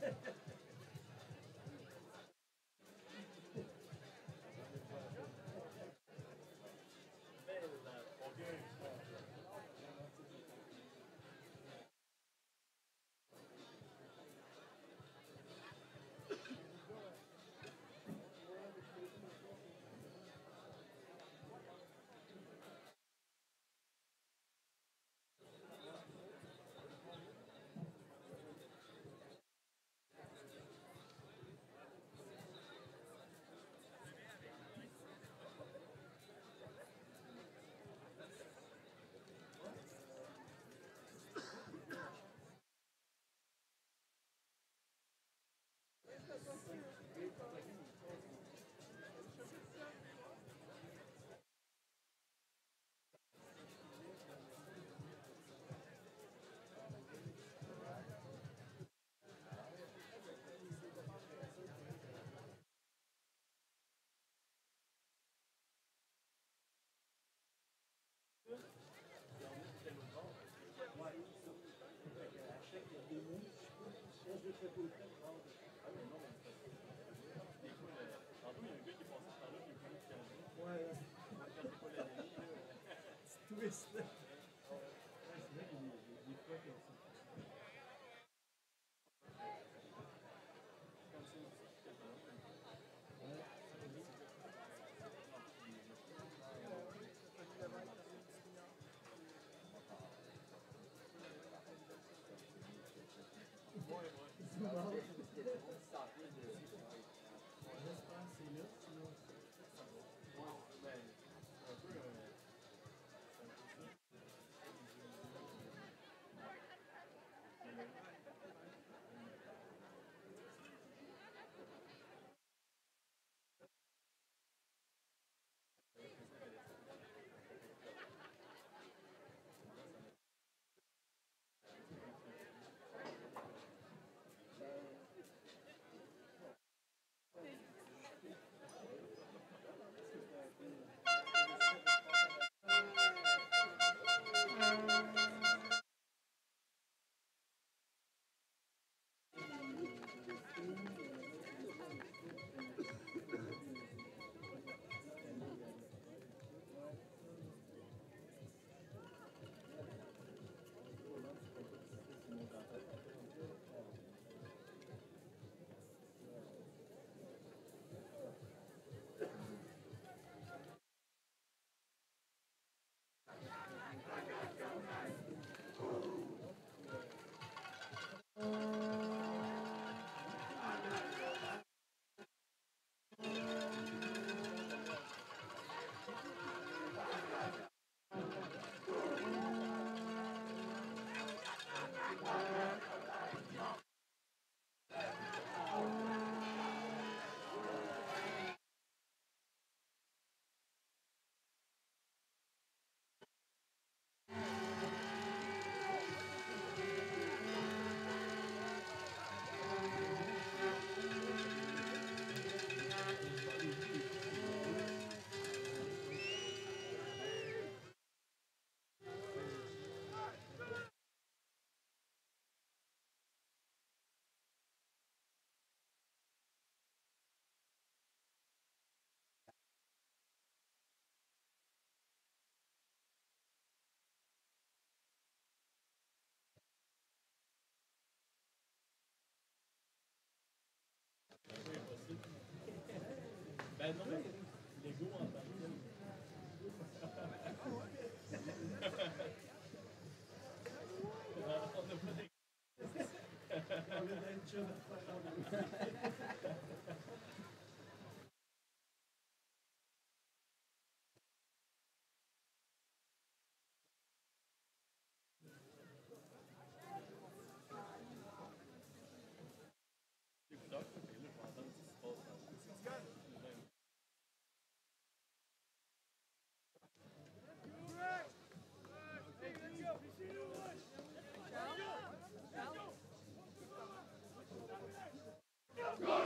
Twist. C'est vrai qu'il y a des fois comme ça. Ben non, mais l'ego en tant que tel. On n'a pas d'ego. On est dans une job à faire. Go!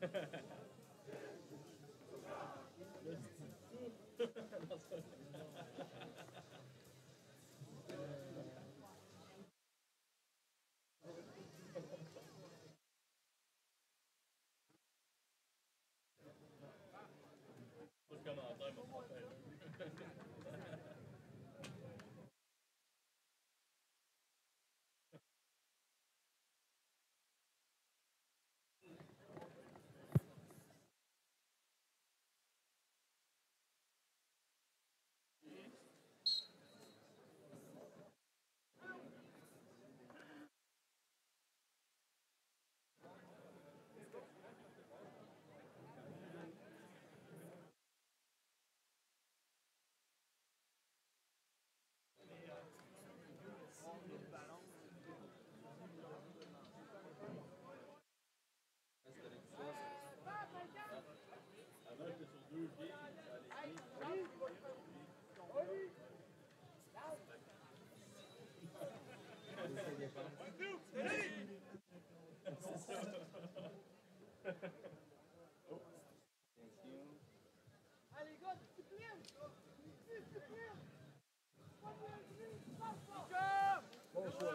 Pas de commentaire, mon frère. Avant, j'étais sur 2 pieds. Allez, gars, discipline! Discipline! Bon choix,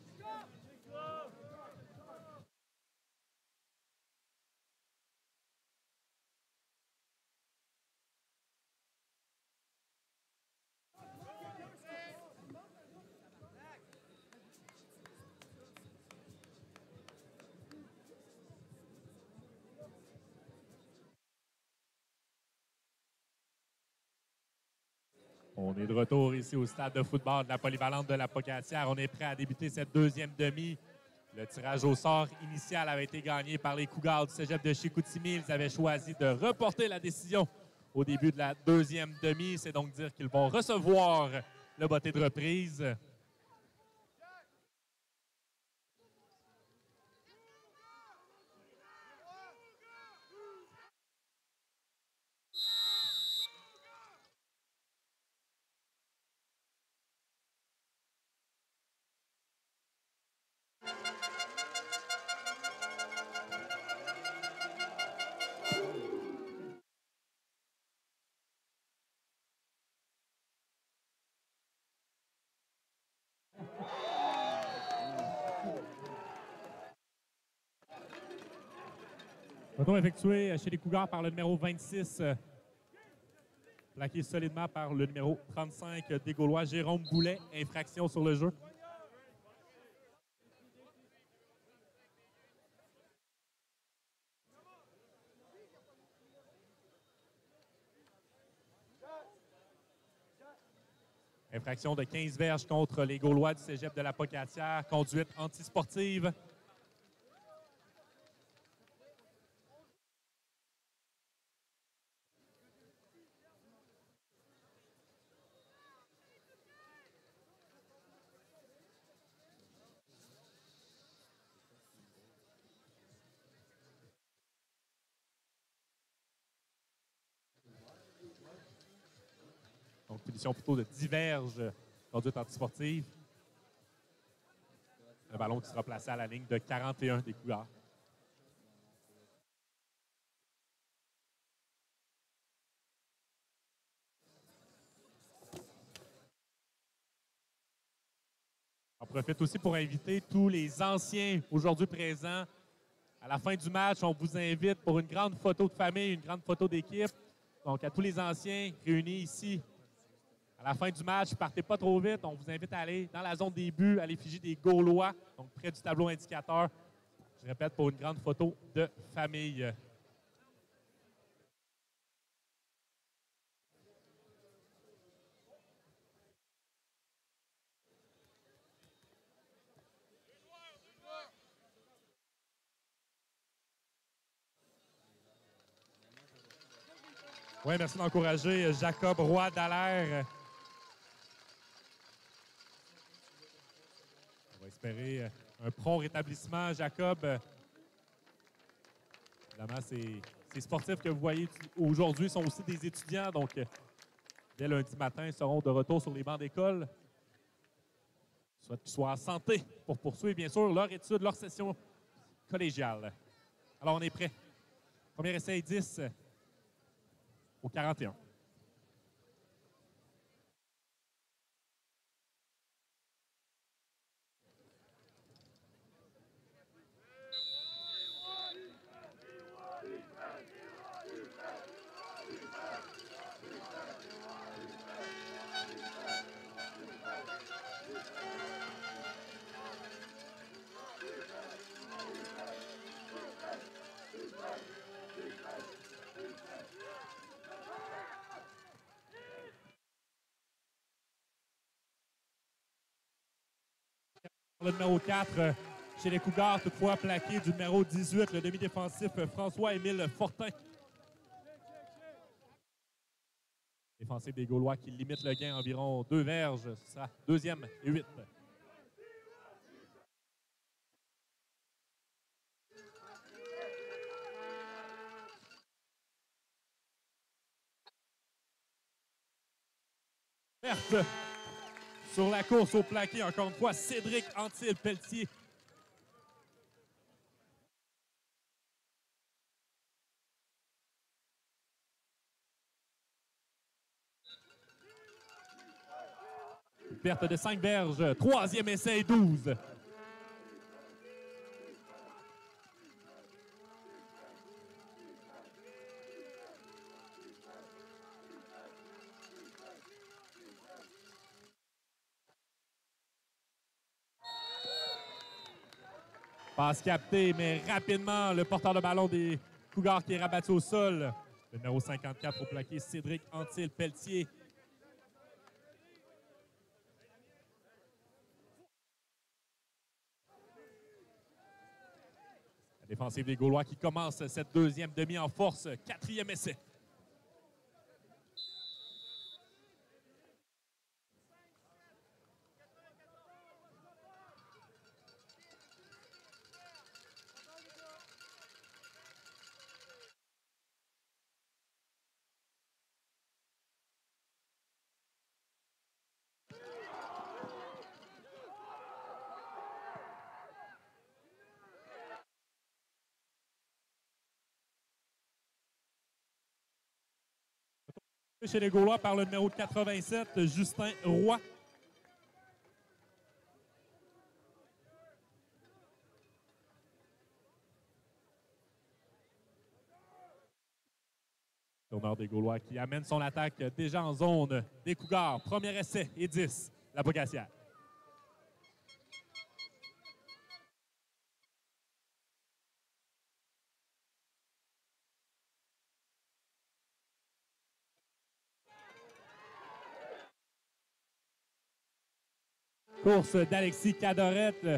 On est de retour ici au stade de football de la polyvalente de la Pocatière. On est prêt à débuter cette deuxième demi. Le tirage au sort initial avait été gagné par les Cougars du cégep de Chicoutimi. Ils avaient choisi de reporter la décision au début de la deuxième demi. C'est donc dire qu'ils vont recevoir le botté de reprise. Retour effectué chez les Cougars par le numéro 26, plaqué solidement par le numéro 35 des Gaulois, Jérôme Boulet. Infraction sur le jeu. Infraction de 15 verges contre les Gaulois du cégep de la Pocatière. Conduite antisportive. Donc, punition plutôt de 10 verges, conduite antisportive. Le ballon qui sera placé à la ligne de 41 des Cougars. On profite aussi pour inviter tous les anciens aujourd'hui présents. À la fin du match, on vous invite pour une grande photo de famille, une grande photo d'équipe. Donc, à tous les anciens réunis ici, à la fin du match, partez pas trop vite. On vous invite à aller dans la zone des buts, à l'effigie des Gaulois, donc près du tableau indicateur. Je répète, pour une grande photo de famille. Oui, merci d'encourager Jacob Roy Dallaire. On va espérer un prompt rétablissement, Jacob. Évidemment, ces sportifs que vous voyez aujourd'hui sont aussi des étudiants, donc dès lundi matin, ils seront de retour sur les bancs d'école. Je souhaite qu'ils soient en santé pour poursuivre, bien sûr, leur étude, leur session collégiale. Alors, on est prêt. Premier essai 10 au 41. Le numéro 4 chez les Cougars, toutefois plaqué du numéro 18, le demi-défensif François-Émile Fortin. Défensif des Gaulois qui limite le gain à environ 2 verges. Ce sera 2e et 8. Perte sur la course au plaqué, encore une fois, Cédric Antil-Pelletier. Perte de 5 verges, 3e essai 12. Passe captée, mais rapidement, le porteur de ballon des Cougars qui est rabattu au sol. Le numéro 54 au plaqué, Cédric Antil-Pelletier. La défensive des Gaulois qui commence cette deuxième demi en force. 4e essai. Chez les Gaulois par le numéro 87, Justin Roy. Tourneur des Gaulois qui amène son attaque déjà en zone des Cougars. Premier essai et 10, la Bocassière. Course d'Alexis Cadorette.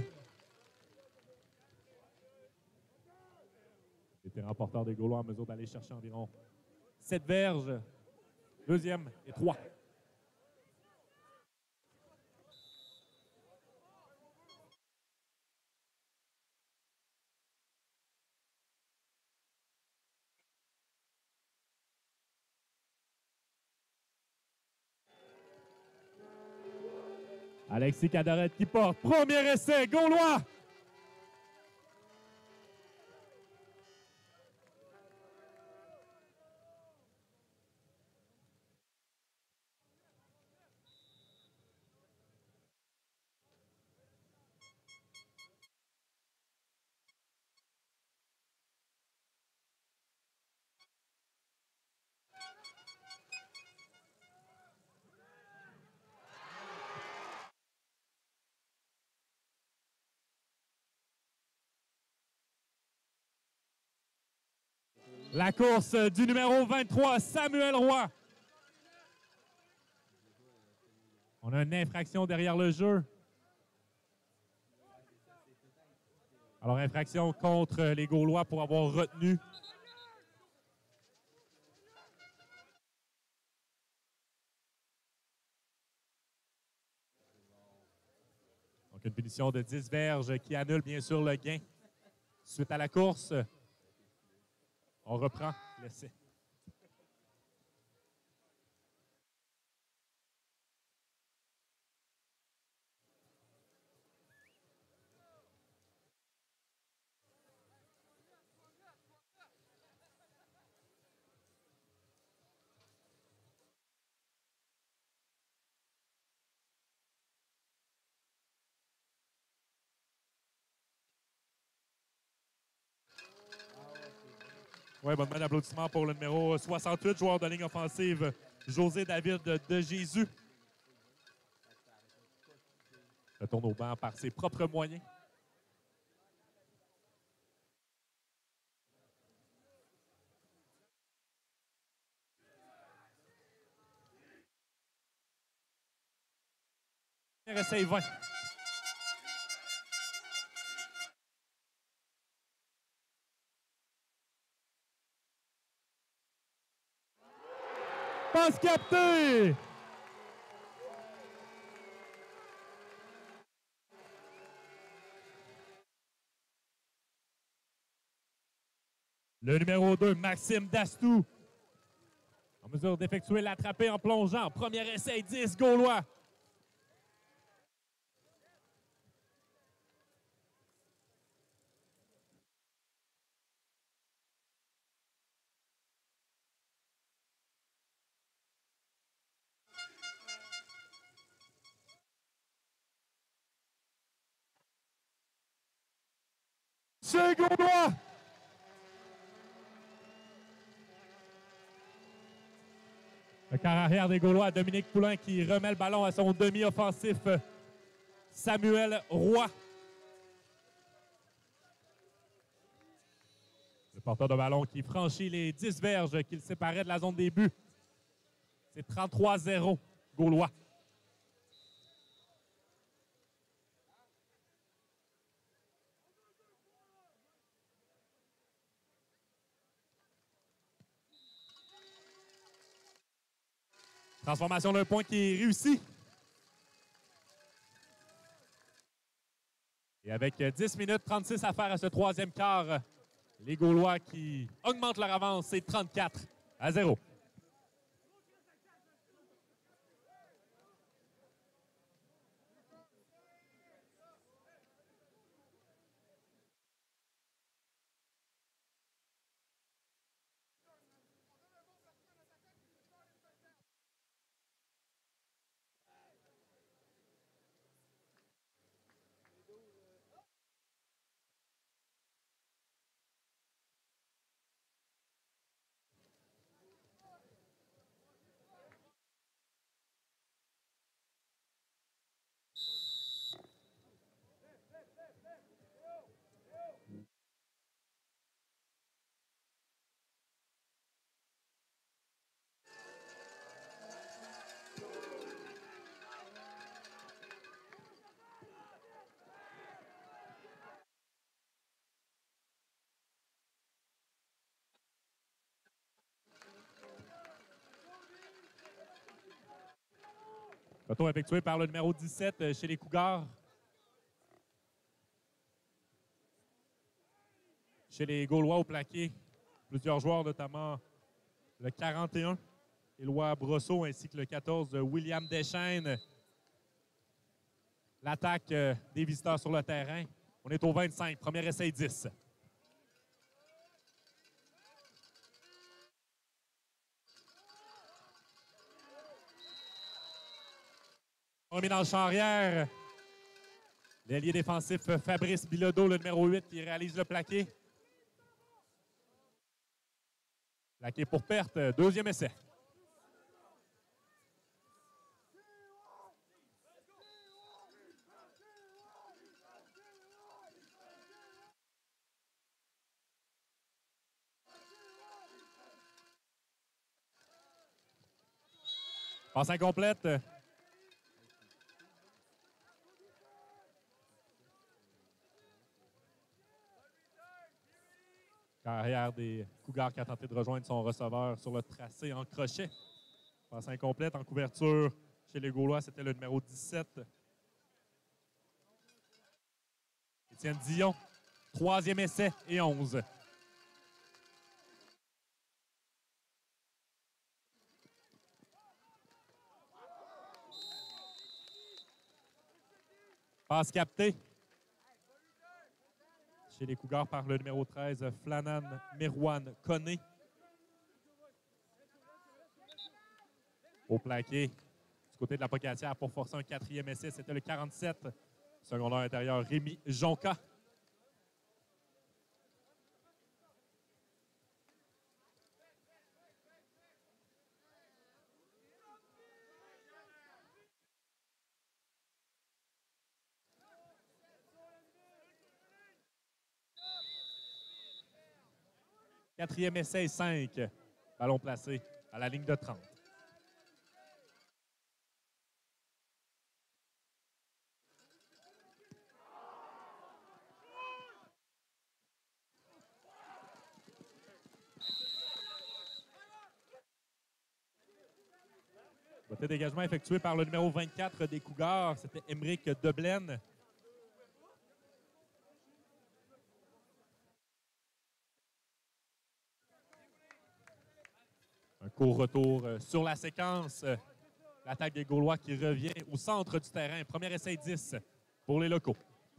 Était remporteur des Gaulois en mesure d'aller chercher environ 7 verges. 2e et 3. Alexis Cadorette qui porte. Premier essai, Gaulois! La course du numéro 23, Samuel Roy. On a une infraction derrière le jeu. Alors, infraction contre les Gaulois pour avoir retenu. Donc, une punition de 10 verges qui annule bien sûr le gain. Suite à la course, on reprend l'essai. Oui, bonne main d'applaudissements pour le numéro 68, joueur de ligne offensive, José David de Jésus. Retourne au banc par ses propres moyens. Essai 20. Passe captée! Le numéro 2, Maxime Dastou, en mesure d'effectuer l'attrapé en plongeant. Premier essai, 10 Gaulois. C'est Gaulois! Le quart arrière des Gaulois, Dominique Poulain, qui remet le ballon à son demi-offensif, Samuel Roy. Le porteur de ballon qui franchit les 10 verges qu'il séparait de la zone des buts. C'est 33-0, Gaulois. Transformation d'un point qui est réussi. Et avec 10 minutes 36 à faire à ce troisième quart, les Gaulois qui augmentent leur avance, c'est 34-0. Photo effectué par le numéro 17 chez les Cougars. Chez les Gaulois au plaqué, plusieurs joueurs, notamment le 41, Éloi Brosseau, ainsi que le 14, William Deschaines. L'attaque des visiteurs sur le terrain. On est au 25, premier essai 10. On met dans le champ arrière. L'ailier défensif Fabrice Bilodeau, le numéro 8, qui réalise le plaqué. Plaqué pour perte, deuxième essai. Passe incomplète. Carrière des Cougars qui a tenté de rejoindre son receveur sur le tracé en crochet. Passe incomplète en couverture chez les Gaulois, c'était le numéro 17. Étienne Dion, troisième essai et 11. Passe captée chez les Cougars par le numéro 13, Flanan Mirwan Koné. Au plaqué du côté de la Pocatière pour forcer un quatrième essai, c'était le 47. Secondaire intérieur, Rémi Jonca. 4e essai, 5. Ballon placé à la ligne de 30. Côté dégagement effectué par le numéro 24 des Cougars, c'était Émeric Deblaine. Un court retour sur la séquence. L'attaque des Gaulois qui revient au centre du terrain. Premier essai 10 pour les locaux.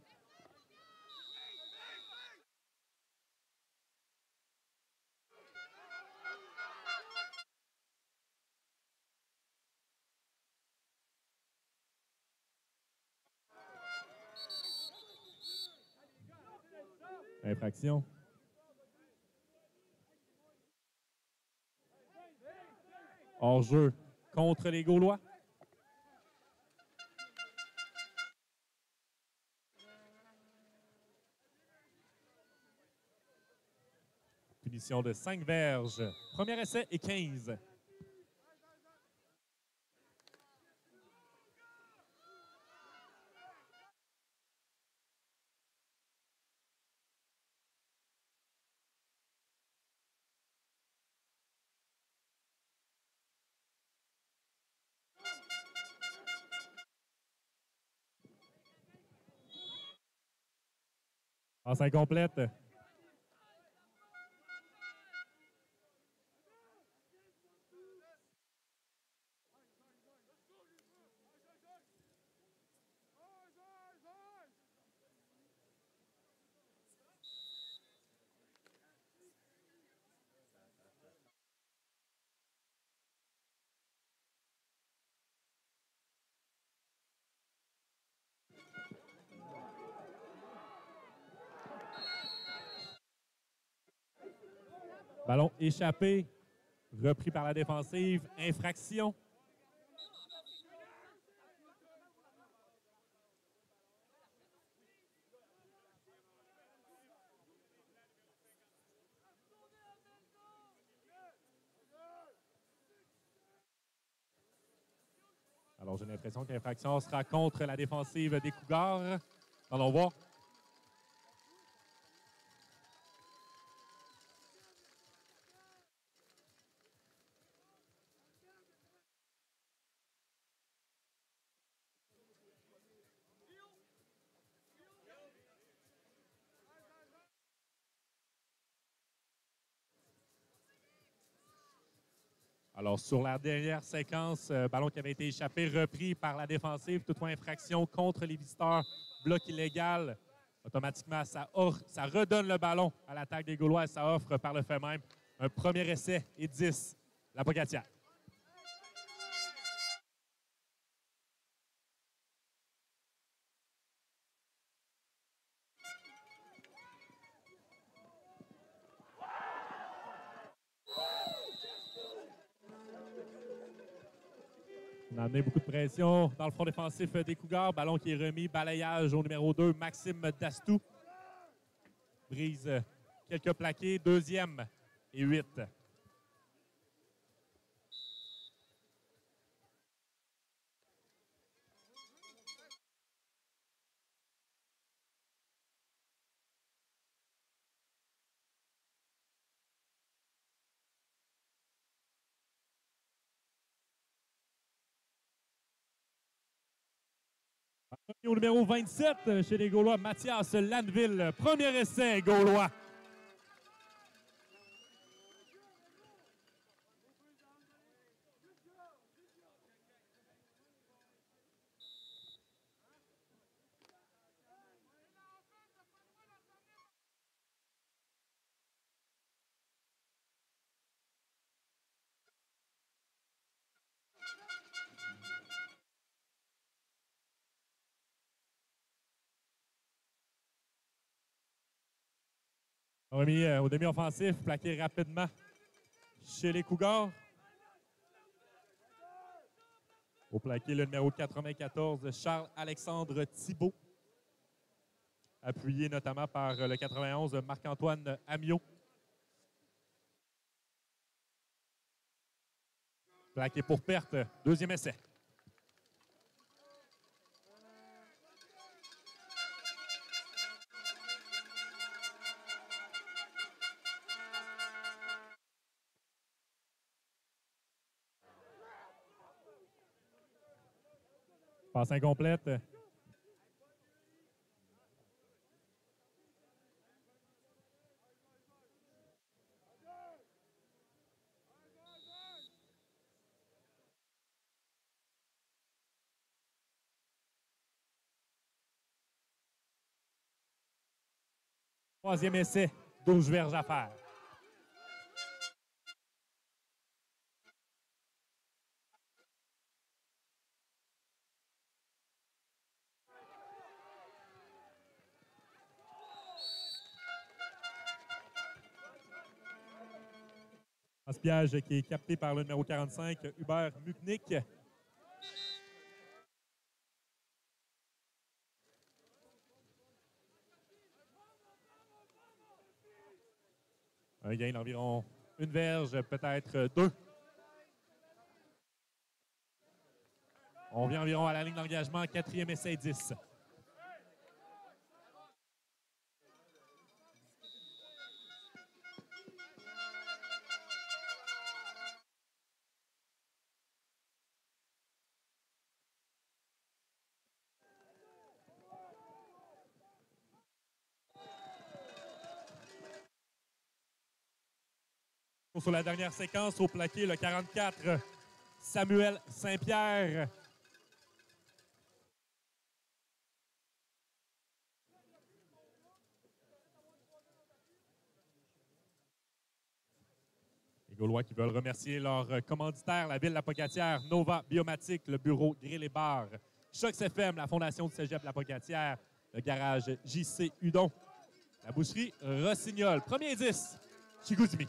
Infraction. Hors-jeu contre les Gaulois. Punition de 5 verges. Premier essai et 15. Passe incomplète. Ballon échappé, repris par la défensive, infraction. Alors j'ai l'impression que l'infraction sera contre la défensive des Cougars. Allons voir. Alors, sur la dernière séquence, ballon qui avait été échappé, repris par la défensive, toutefois infraction contre les visiteurs, bloc illégal. Automatiquement, ça redonne le ballon à l'attaque des Gaulois et ça offre par le fait même un premier essai et 10, la Pocatière. On a amené beaucoup de pression dans le front défensif des Cougars. Ballon qui est remis, balayage au numéro 2, Maxime Dastou. Brise quelques plaqués, 2e et 8. Au numéro 27 chez les Gaulois, Mathias Lanville. Premier essai Gaulois. Remis au demi-offensif, plaqué rapidement chez les Cougars. Au plaqué, le numéro 94, Charles-Alexandre Thibault. Appuyé notamment par le 91, Marc-Antoine Amiot. Plaqué pour perte. Deuxième essai. Passe incomplète. Troisième essai, 12 verges à faire. Piège qui est capté par le numéro 45, Hubert Muknik. Un gain d'environ une verge, peut-être deux. On vient environ à la ligne d'engagement, quatrième essai 10. Sur la dernière séquence, au plaqué, le 44, Samuel Saint-Pierre. Les Gaulois qui veulent remercier leur commanditaire, la ville de la Pocatière, Nova Biomatique, le bureau Grill et Bar, Chocs FM, la fondation du Cégep de la Pocatière, le garage JC Hudon, la boucherie Rossignol. Premier 10, Chicoutimi.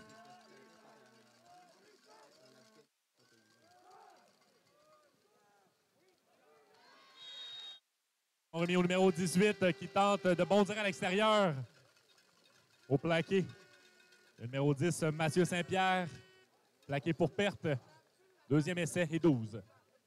On remet au numéro 18 qui tente de bondir à l'extérieur. Au plaqué. Le numéro 10, Mathieu Saint-Pierre. Plaqué pour perte. Deuxième essai et 12.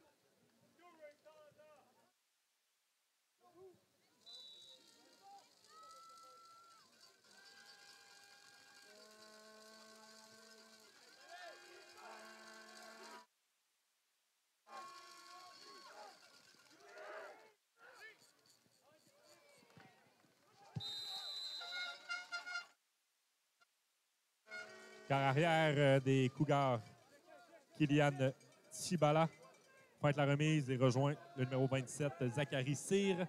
Quart arrière des Cougars, Kylian Tibala pointe la remise et rejoint le numéro 27, Zachary Cyr.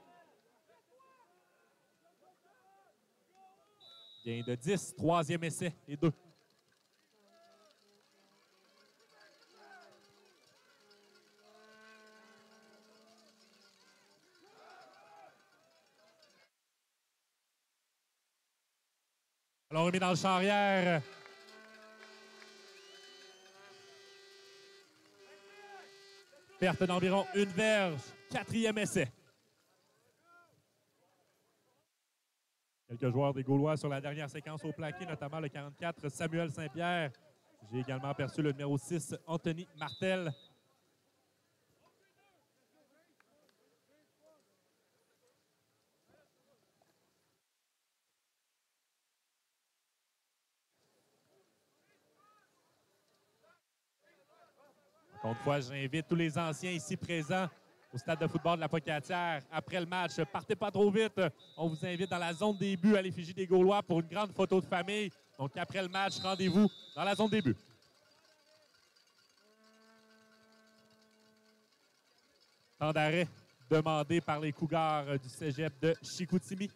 Gain de 10, troisième essai et 2. Alors, on remet dans le champ arrière. Perte d'environ une verge. Quatrième essai. Quelques joueurs des Gaulois sur la dernière séquence au plaqué, notamment le 44, Samuel Saint-Pierre. J'ai également aperçu le numéro 6, Anthony Martel. Encore une fois, j'invite tous les anciens ici présents au stade de football de la Pocatière. Après le match, partez pas trop vite. On vous invite dans la zone des buts à l'effigie des Gaulois pour une grande photo de famille. Donc, après le match, rendez-vous dans la zone des buts. Temps d'arrêt demandé par les Cougars du Cégep de Chicoutimi.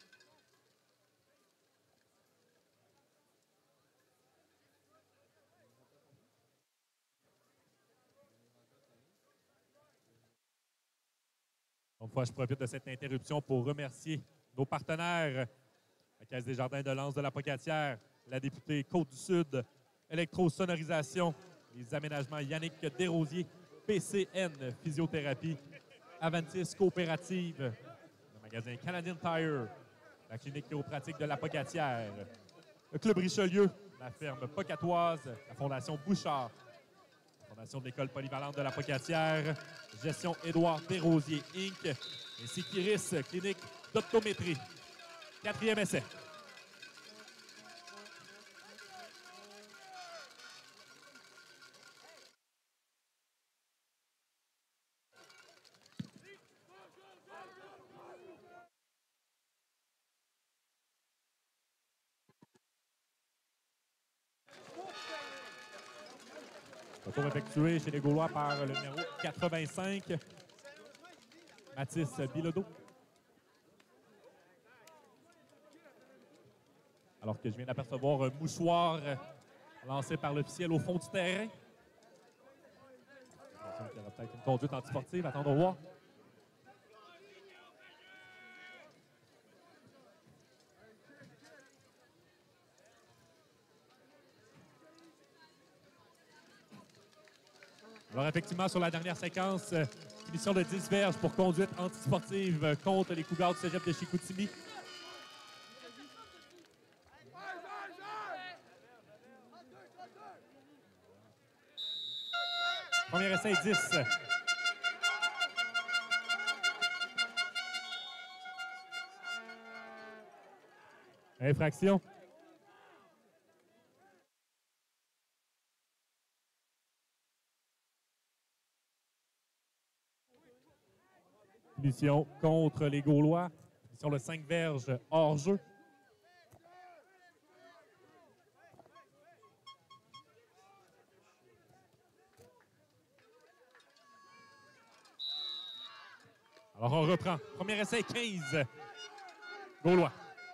Une fois, je profite de cette interruption pour remercier nos partenaires, la Caisse des Jardins de Lens de la Pocatière, la députée Côte-du-Sud, Électro-Sonorisation, les aménagements Yannick Desrosiers, PCN Physiothérapie, Aventis Coopérative, le magasin Canadian Tire, la clinique chiropratique de la Pocatière, le Club Richelieu, la ferme Pocatoise, la Fondation Bouchard, la Fondation de l'École polyvalente de la Pocatière, gestion Édouard Desrosiers, Inc., ainsi qu'Iris Clinique d'optométrie. 4e essai. Retour effectué chez les Gaulois par le numéro 85, Mathis Bilodeau. Alors que je viens d'apercevoir un mouchoir lancé par l'officiel au fond du terrain. Il y aura peut-être une conduite antisportive, attendons voir. Alors effectivement, sur la dernière séquence, finition de 10 verges pour conduite antisportive contre les Cougars du cégep de Chicoutimi. Premier essai, 10. Infraction. Punition contre les Gaulois. Sur le 5 verges hors jeu. Alors on reprend. Premier essai, 15. Gaulois.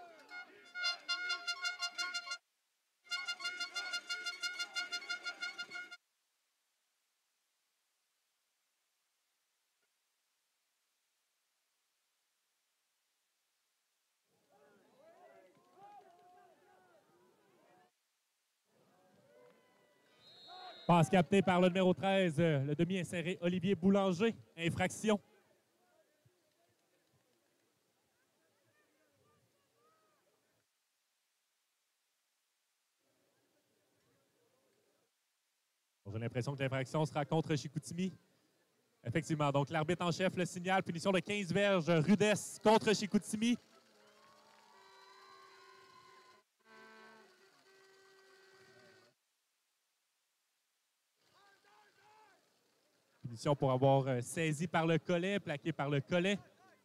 Passe captée par le numéro 13, le demi-inséré Olivier Boulanger. Infraction. J'ai l'impression que l'infraction sera contre Chicoutimi. Effectivement, donc l'arbitre en chef le signale. Punition de 15 verges, rudesse contre Chicoutimi. Punition pour avoir saisi par le collet, plaqué par le collet.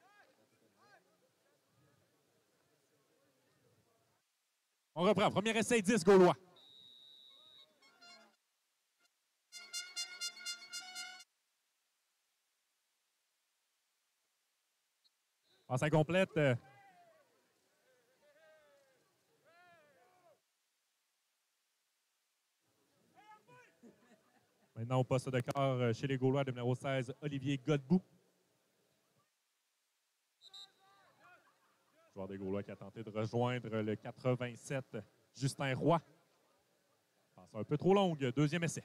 On reprend. Premier essai, 10 Gaulois. Passe incomplète. Maintenant, au poste de quart chez les Gaulois, le numéro 16, Olivier Godbout. Joueur des Gaulois qui a tenté de rejoindre le 87, Justin Roy. Passe un peu trop longue. Deuxième essai.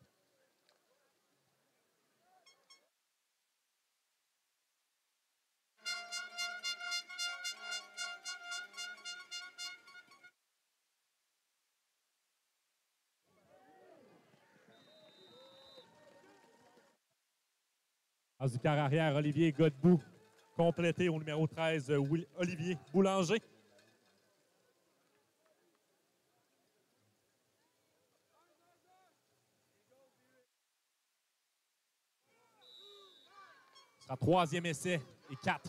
Passe du quart arrière, Olivier Godbout. Complété au numéro 13, Olivier Boulanger. Ce sera troisième essai et 4.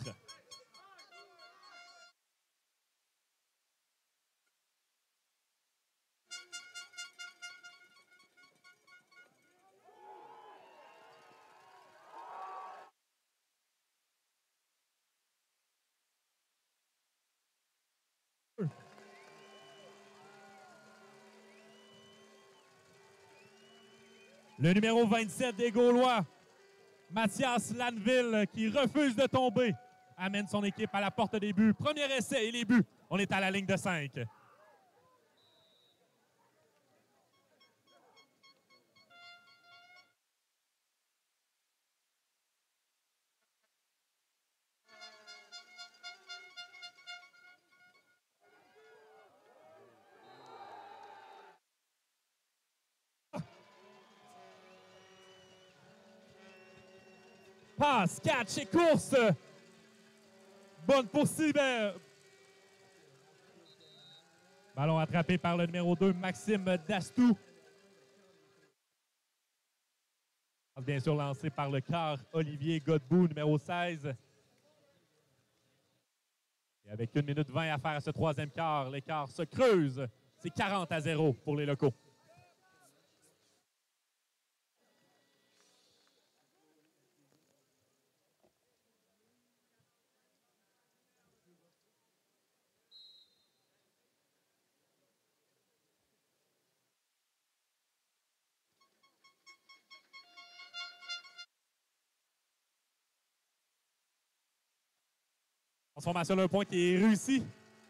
Le numéro 27 des Gaulois, Mathias Lanville, qui refuse de tomber, amène son équipe à la porte des buts. Premier essai et les buts. On est à la ligne de 5. Passe, catch et course. Bonne pour Cyber. Ballon attrapé par le numéro 2, Maxime Dastou. Bien sûr lancé par le quart Olivier Godbout, numéro 16. Et avec 1 minute 20 à faire à ce troisième quart, l'écart se creuse. C'est 40-0 pour les locaux. Transformation d'un point qui est réussi.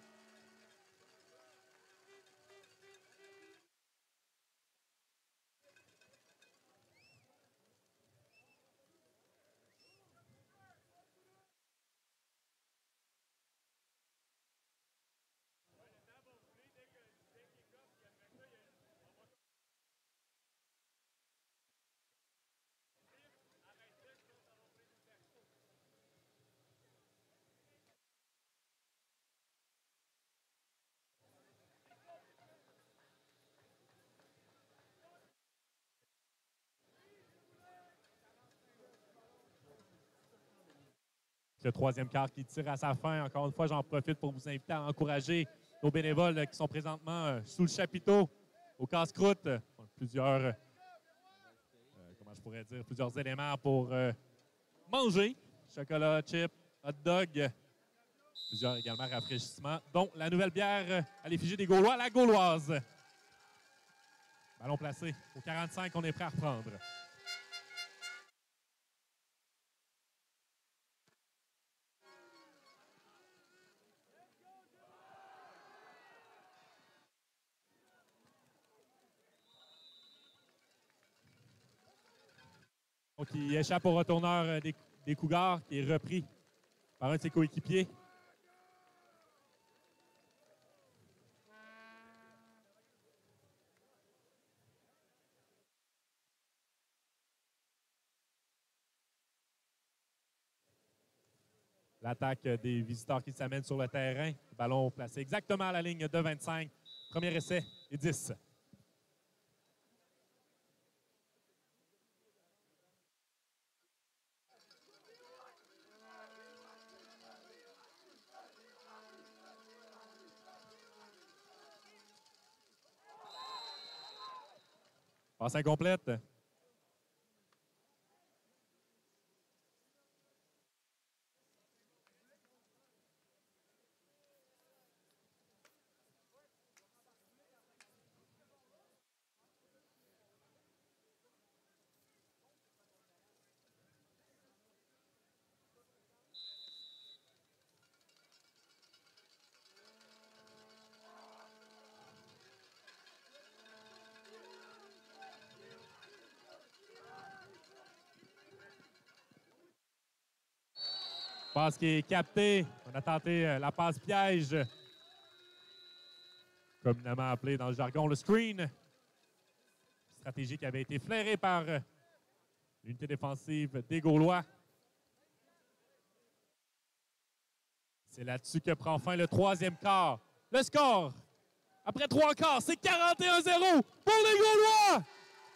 Le troisième quart qui tire à sa fin. Encore une fois, j'en profite pour vous inviter à encourager nos bénévoles qui sont présentement sous le chapiteau, au casse-croûte. Plusieurs, comment je pourrais dire, plusieurs éléments pour manger. Chocolat, chips, hot dog. Plusieurs également rafraîchissements, dont la nouvelle bière à l'effigie des Gaulois, la Gauloise. Ballon placé au 45, on est prêt à reprendre. Donc, il échappe au retourneur des Cougars, qui est repris par un de ses coéquipiers. L'attaque des visiteurs qui s'amènent sur le terrain. Ballon placé exactement à la ligne de 25. Premier essai et 10. Passe incomplète. Passe qui est captée. On a tenté la passe piège, communément appelée dans le jargon le screen. Stratégie qui avait été flairée par l'unité défensive des Gaulois. C'est là-dessus que prend fin le troisième quart. Le score, après 3 quarts, c'est 41-0 pour les Gaulois!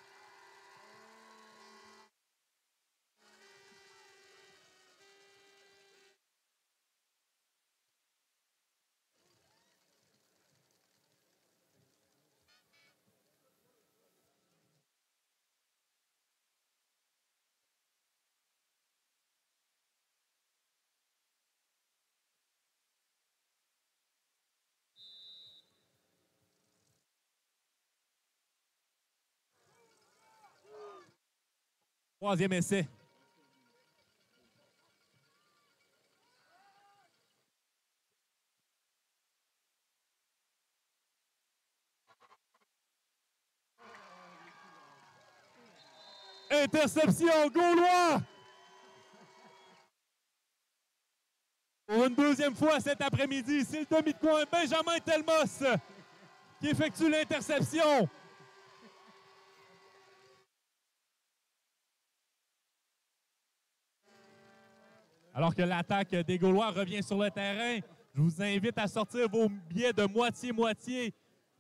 Troisième essai. Interception, Gaulois! Pour une deuxième fois cet après-midi, c'est le demi de coin Benjamin Telmos qui effectue l'interception. Alors que l'attaque des Gaulois revient sur le terrain, je vous invite à sortir vos billets de moitié-moitié.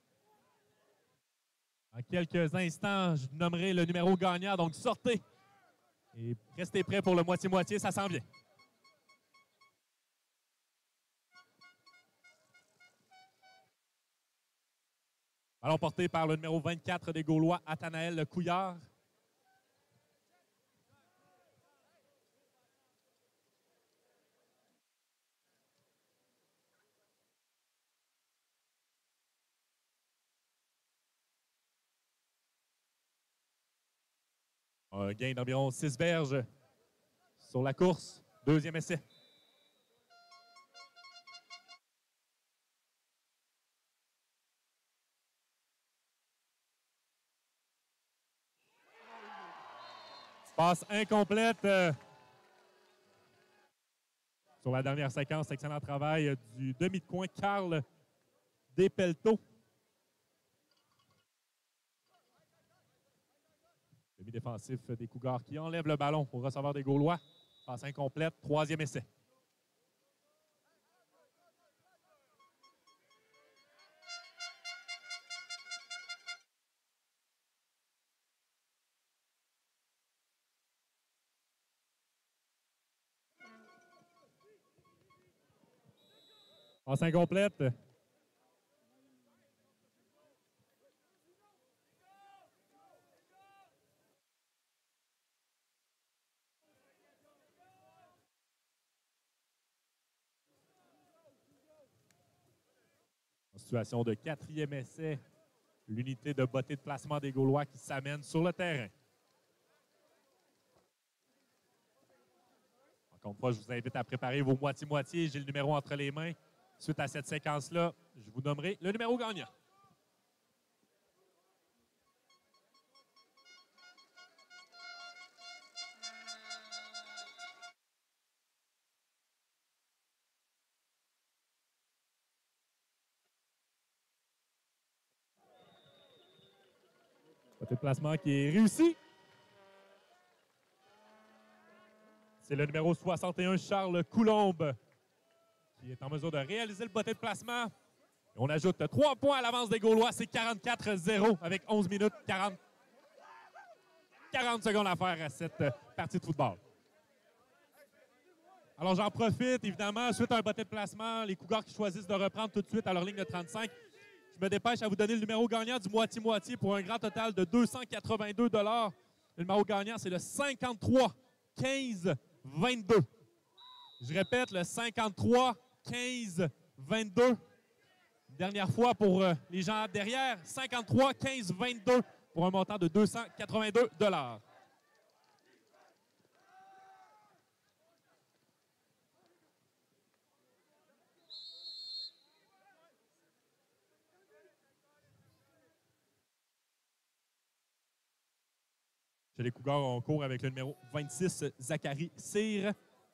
En quelques instants, je nommerai le numéro gagnant, donc sortez et restez prêts pour le moitié-moitié, ça s'en vient. Ballon porté par le numéro 24 des Gaulois, Athanaël Couillard. Un gain d'environ 6 verges sur la course. Deuxième essai. Passe incomplète sur la dernière séquence. Excellent travail du demi de coin Carl Despelto. Demi-défensif des Cougars qui enlève le ballon pour recevoir des Gaulois. Passe incomplète. Troisième essai. Passe incomplète. En situation de quatrième essai, l'unité de bottée de placement des Gaulois qui s'amène sur le terrain. Encore une fois, je vous invite à préparer vos moitié-moitié. J'ai le numéro entre les mains. Suite à cette séquence-là, je vous nommerai le numéro gagnant. Côté de placement qui est réussi. C'est le numéro 61, Charles Coulombe, qui est en mesure de réaliser le botté de placement. Et on ajoute 3 points à l'avance des Gaulois. C'est 44-0 avec 11 minutes 40 secondes à faire à cette partie de football. Alors j'en profite, évidemment, suite à un botté de placement, les Cougars qui choisissent de reprendre tout de suite à leur ligne de 35. Je me dépêche à vous donner le numéro gagnant du moitié-moitié pour un grand total de 282 $. Le numéro gagnant, c'est le 53-15-22. Je répète, le 53-15-22. Dernière fois pour les gens derrière, 53-15-22 pour un montant de 282 $. Chez les Cougars, on court avec le numéro 26, Zachary Cyr.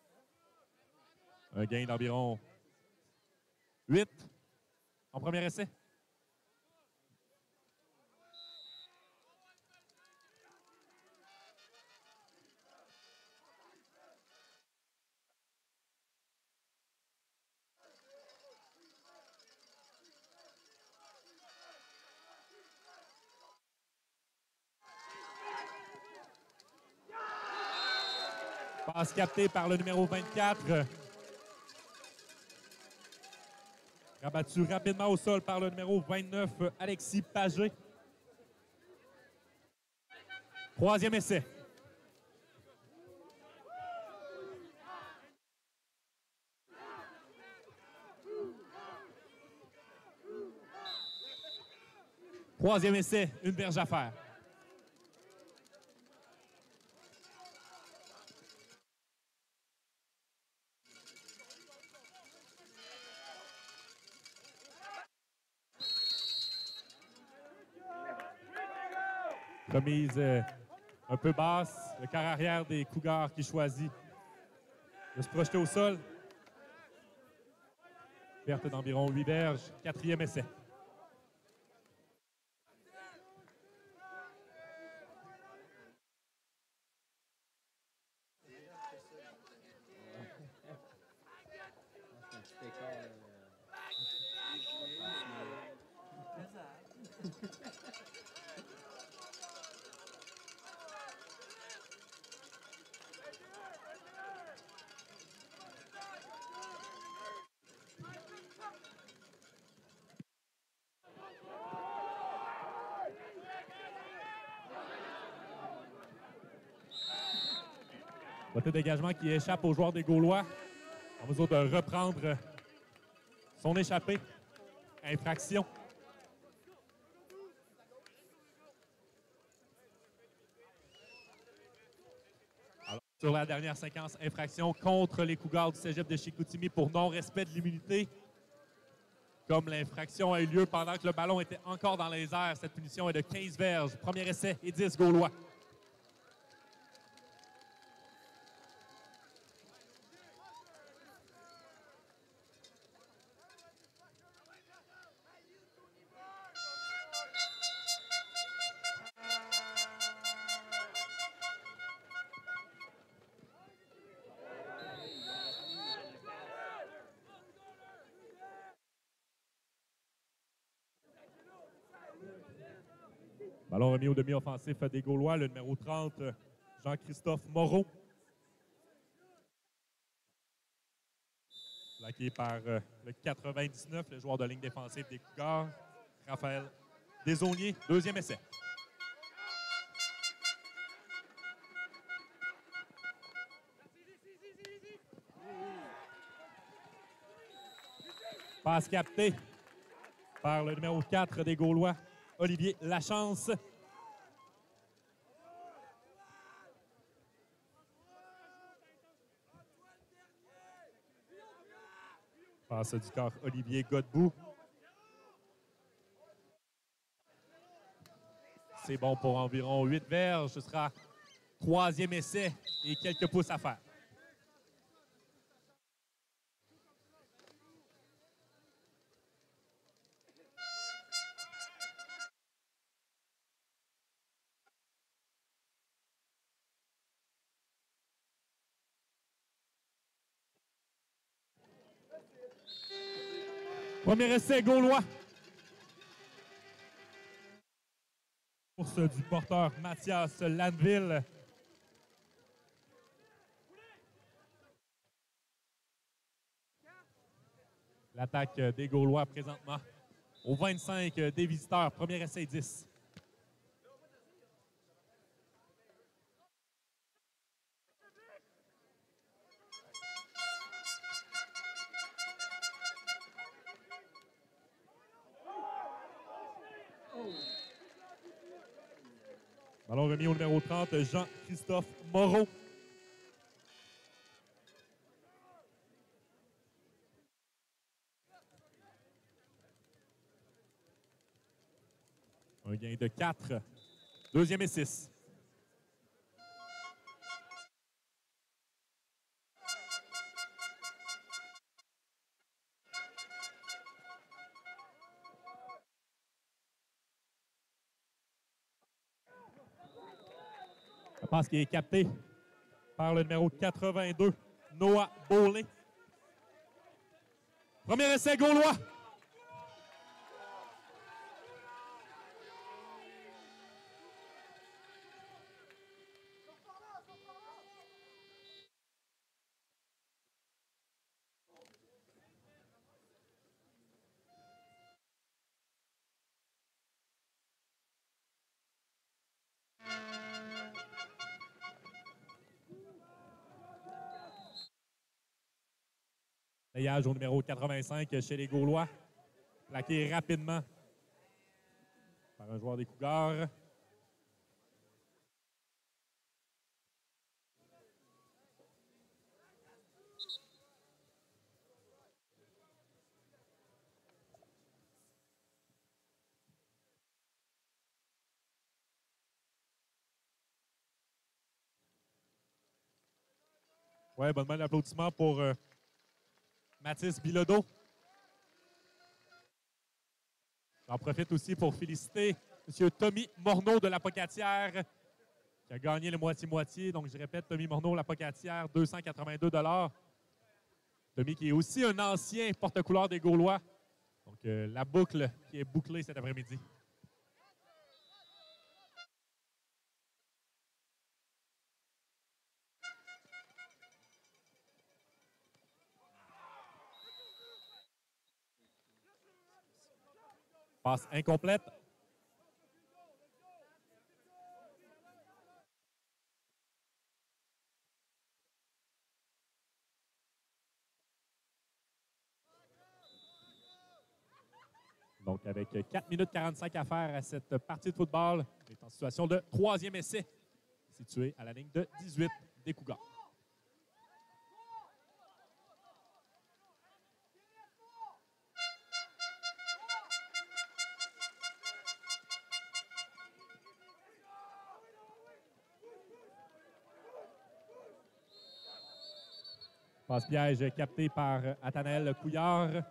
Un gain d'environ 8 en premier essai. Passe captée par le numéro 24. Rabattu rapidement au sol par le numéro 29, Alexis Pagé. Troisième essai. Troisième essai, une verge à faire. Remise un peu basse, le quart arrière des Cougars qui choisit de se projeter au sol. Perte d'environ 8 verges, quatrième essai. Côté dégagement qui échappe aux joueurs des Gaulois. En mesure de reprendre son échappée. Infraction. Alors, sur la dernière séquence, infraction contre les Cougars du cégep de Chicoutimi pour non-respect de l'immunité. Comme l'infraction a eu lieu pendant que le ballon était encore dans les airs, cette punition est de 15 verges. Premier essai et 10 Gaulois. Ballon remis au demi-offensif des Gaulois, le numéro 30, Jean-Christophe Moreau. Plaqué par le 99, le joueur de ligne défensive des Cougars, Raphaël Desaulniers. Deuxième essai. Passe captée par le numéro 4 des Gaulois, Olivier Lachance. Passe du corps Olivier Godbout. C'est bon pour environ 8 verges. Ce sera troisième essai et quelques pouces à faire. Premier essai Gaulois. Course du porteur Mathias Lanville. L'attaque des Gaulois présentement au 25 des visiteurs. Premier essai 10. Ballon remis au numéro 30, Jean-Christophe Moreau. Un gain de 4. Deuxième et 6. La passe qui est captée par le numéro 82, Noah Beaulé. Premier essai Gaulois. Payage au numéro 85 chez les Gaulois. Plaqué rapidement par un joueur des Cougars. Ouais, bonne main d'applaudissement pour Mathis Bilodeau. J'en profite aussi pour féliciter M. Tommy Morneau de la Pocatière qui a gagné le moitié-moitié. Donc, je répète, Tommy Morneau, la Pocatière, 282 $. Tommy qui est aussi un ancien porte-couleur des Gaulois. Donc, la boucle qui est bouclée cet après-midi. Passe incomplète. Donc, avec 4 minutes 45 à faire à cette partie de football, on est en situation de troisième essai, situé à la ligne de 18 des Cougars. Passe-piège capté par Athanaël Couillard.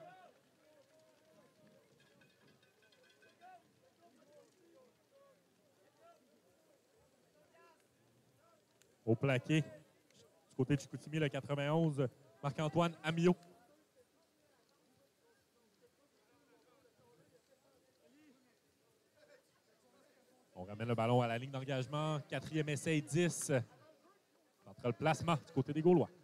Au plaqué, du côté de Chicoutimi, le 91, Marc-Antoine Amiot. On ramène le ballon à la ligne d'engagement. Quatrième essai, 10. Entre le placement du côté des Gaulois.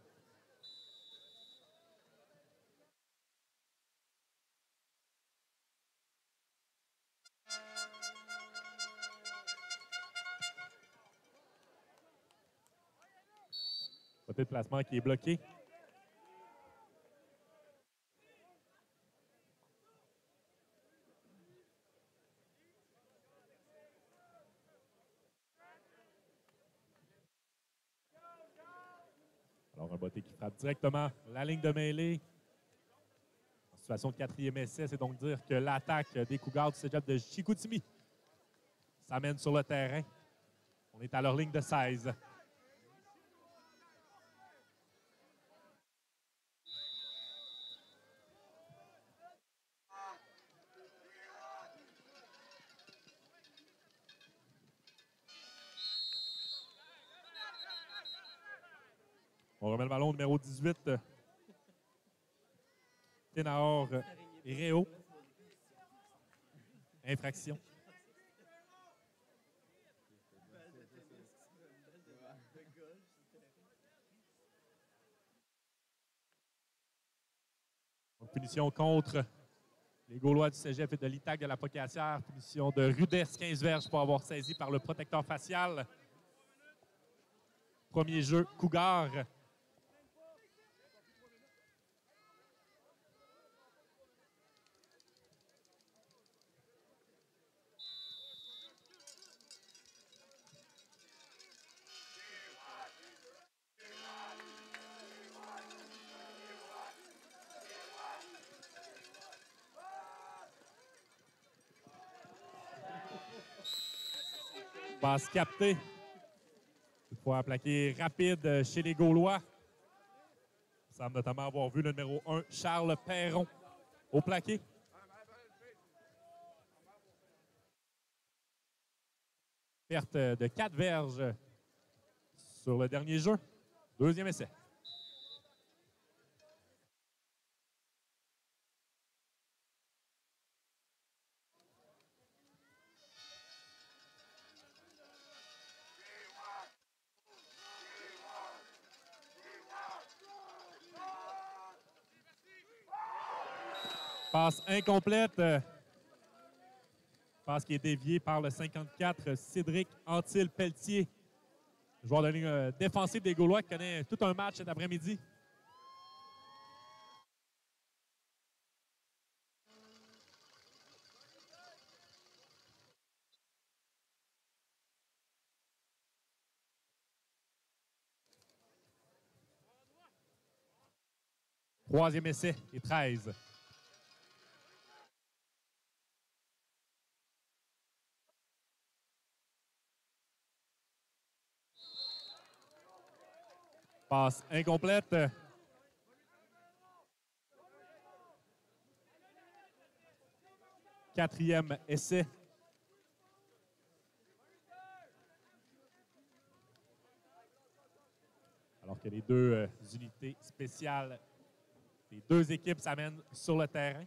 Côté de placement qui est bloqué. Alors, un botté qui frappe directement la ligne de mêlée. En situation de quatrième essai, c'est donc dire que l'attaque des Cougars du cégep de Chicoutimi s'amène sur le terrain. On est à leur ligne de 16. On remet le ballon au numéro 18. Ténahor Réo. Infraction. Donc, punition contre les Gaulois du cégep et de l'ITAC de la Pocassière. Punition de rudesse, 15 verges pour avoir saisi par le protecteur facial. Premier jeu, Cougar. Passe captée. Une fois plaqué rapide chez les Gaulois. On semble notamment avoir vu le numéro 1, Charles Perron, au plaqué. Perte de 4 verges sur le dernier jeu. Deuxième essai. Passe incomplète. Passe qui est déviée par le 54, Cédric Antil-Pelletier. Joueur de ligne défensive des Gaulois qui connaît tout un match cet après-midi. Troisième essai et 13. Passe incomplète. Quatrième essai. Alors que les deux unités spéciales des deux équipes s'amènent sur le terrain.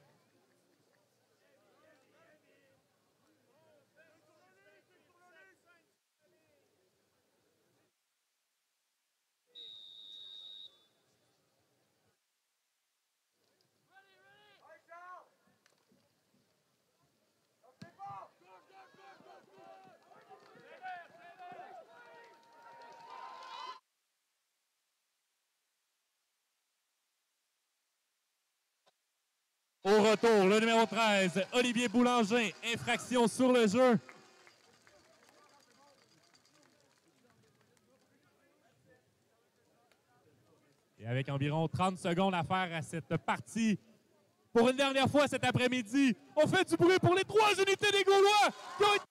Au retour, le numéro 13, Olivier Boulanger, infraction sur le jeu. Et avec environ 30 secondes à faire à cette partie, pour une dernière fois cet après-midi, on fait du bruit pour les 3 unités des Gaulois qui ont été...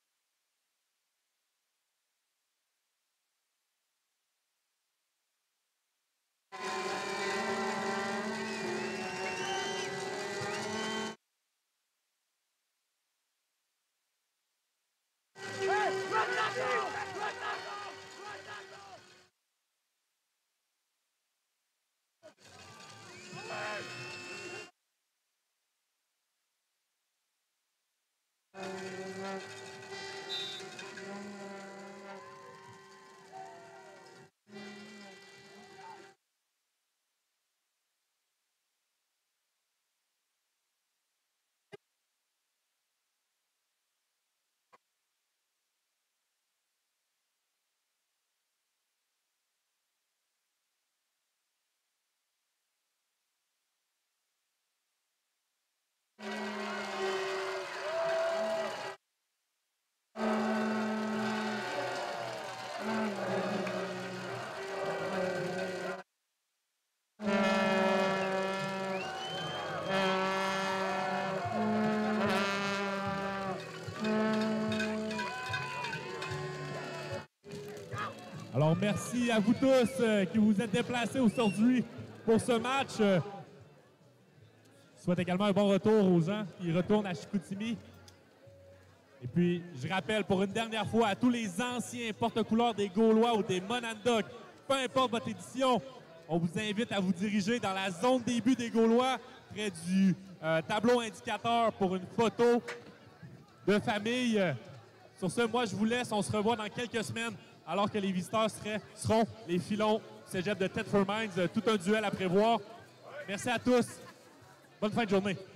Alors, merci à vous tous qui vous êtes déplacés aujourd'hui pour ce match. Je souhaite également un bon retour aux gens qui retournent à Chicoutimi. Et puis, je rappelle pour une dernière fois à tous les anciens porte-couleurs des Gaulois ou des Monondoc, peu importe votre édition, on vous invite à vous diriger dans la zone début des Gaulois, près du tableau indicateur pour une photo de famille. Sur ce, moi, je vous laisse. On se revoit dans quelques semaines, alors que les visiteurs seront les Filons Cégep de Thetford Mines. Tout un duel à prévoir. Merci à tous. Bonne fin de journée.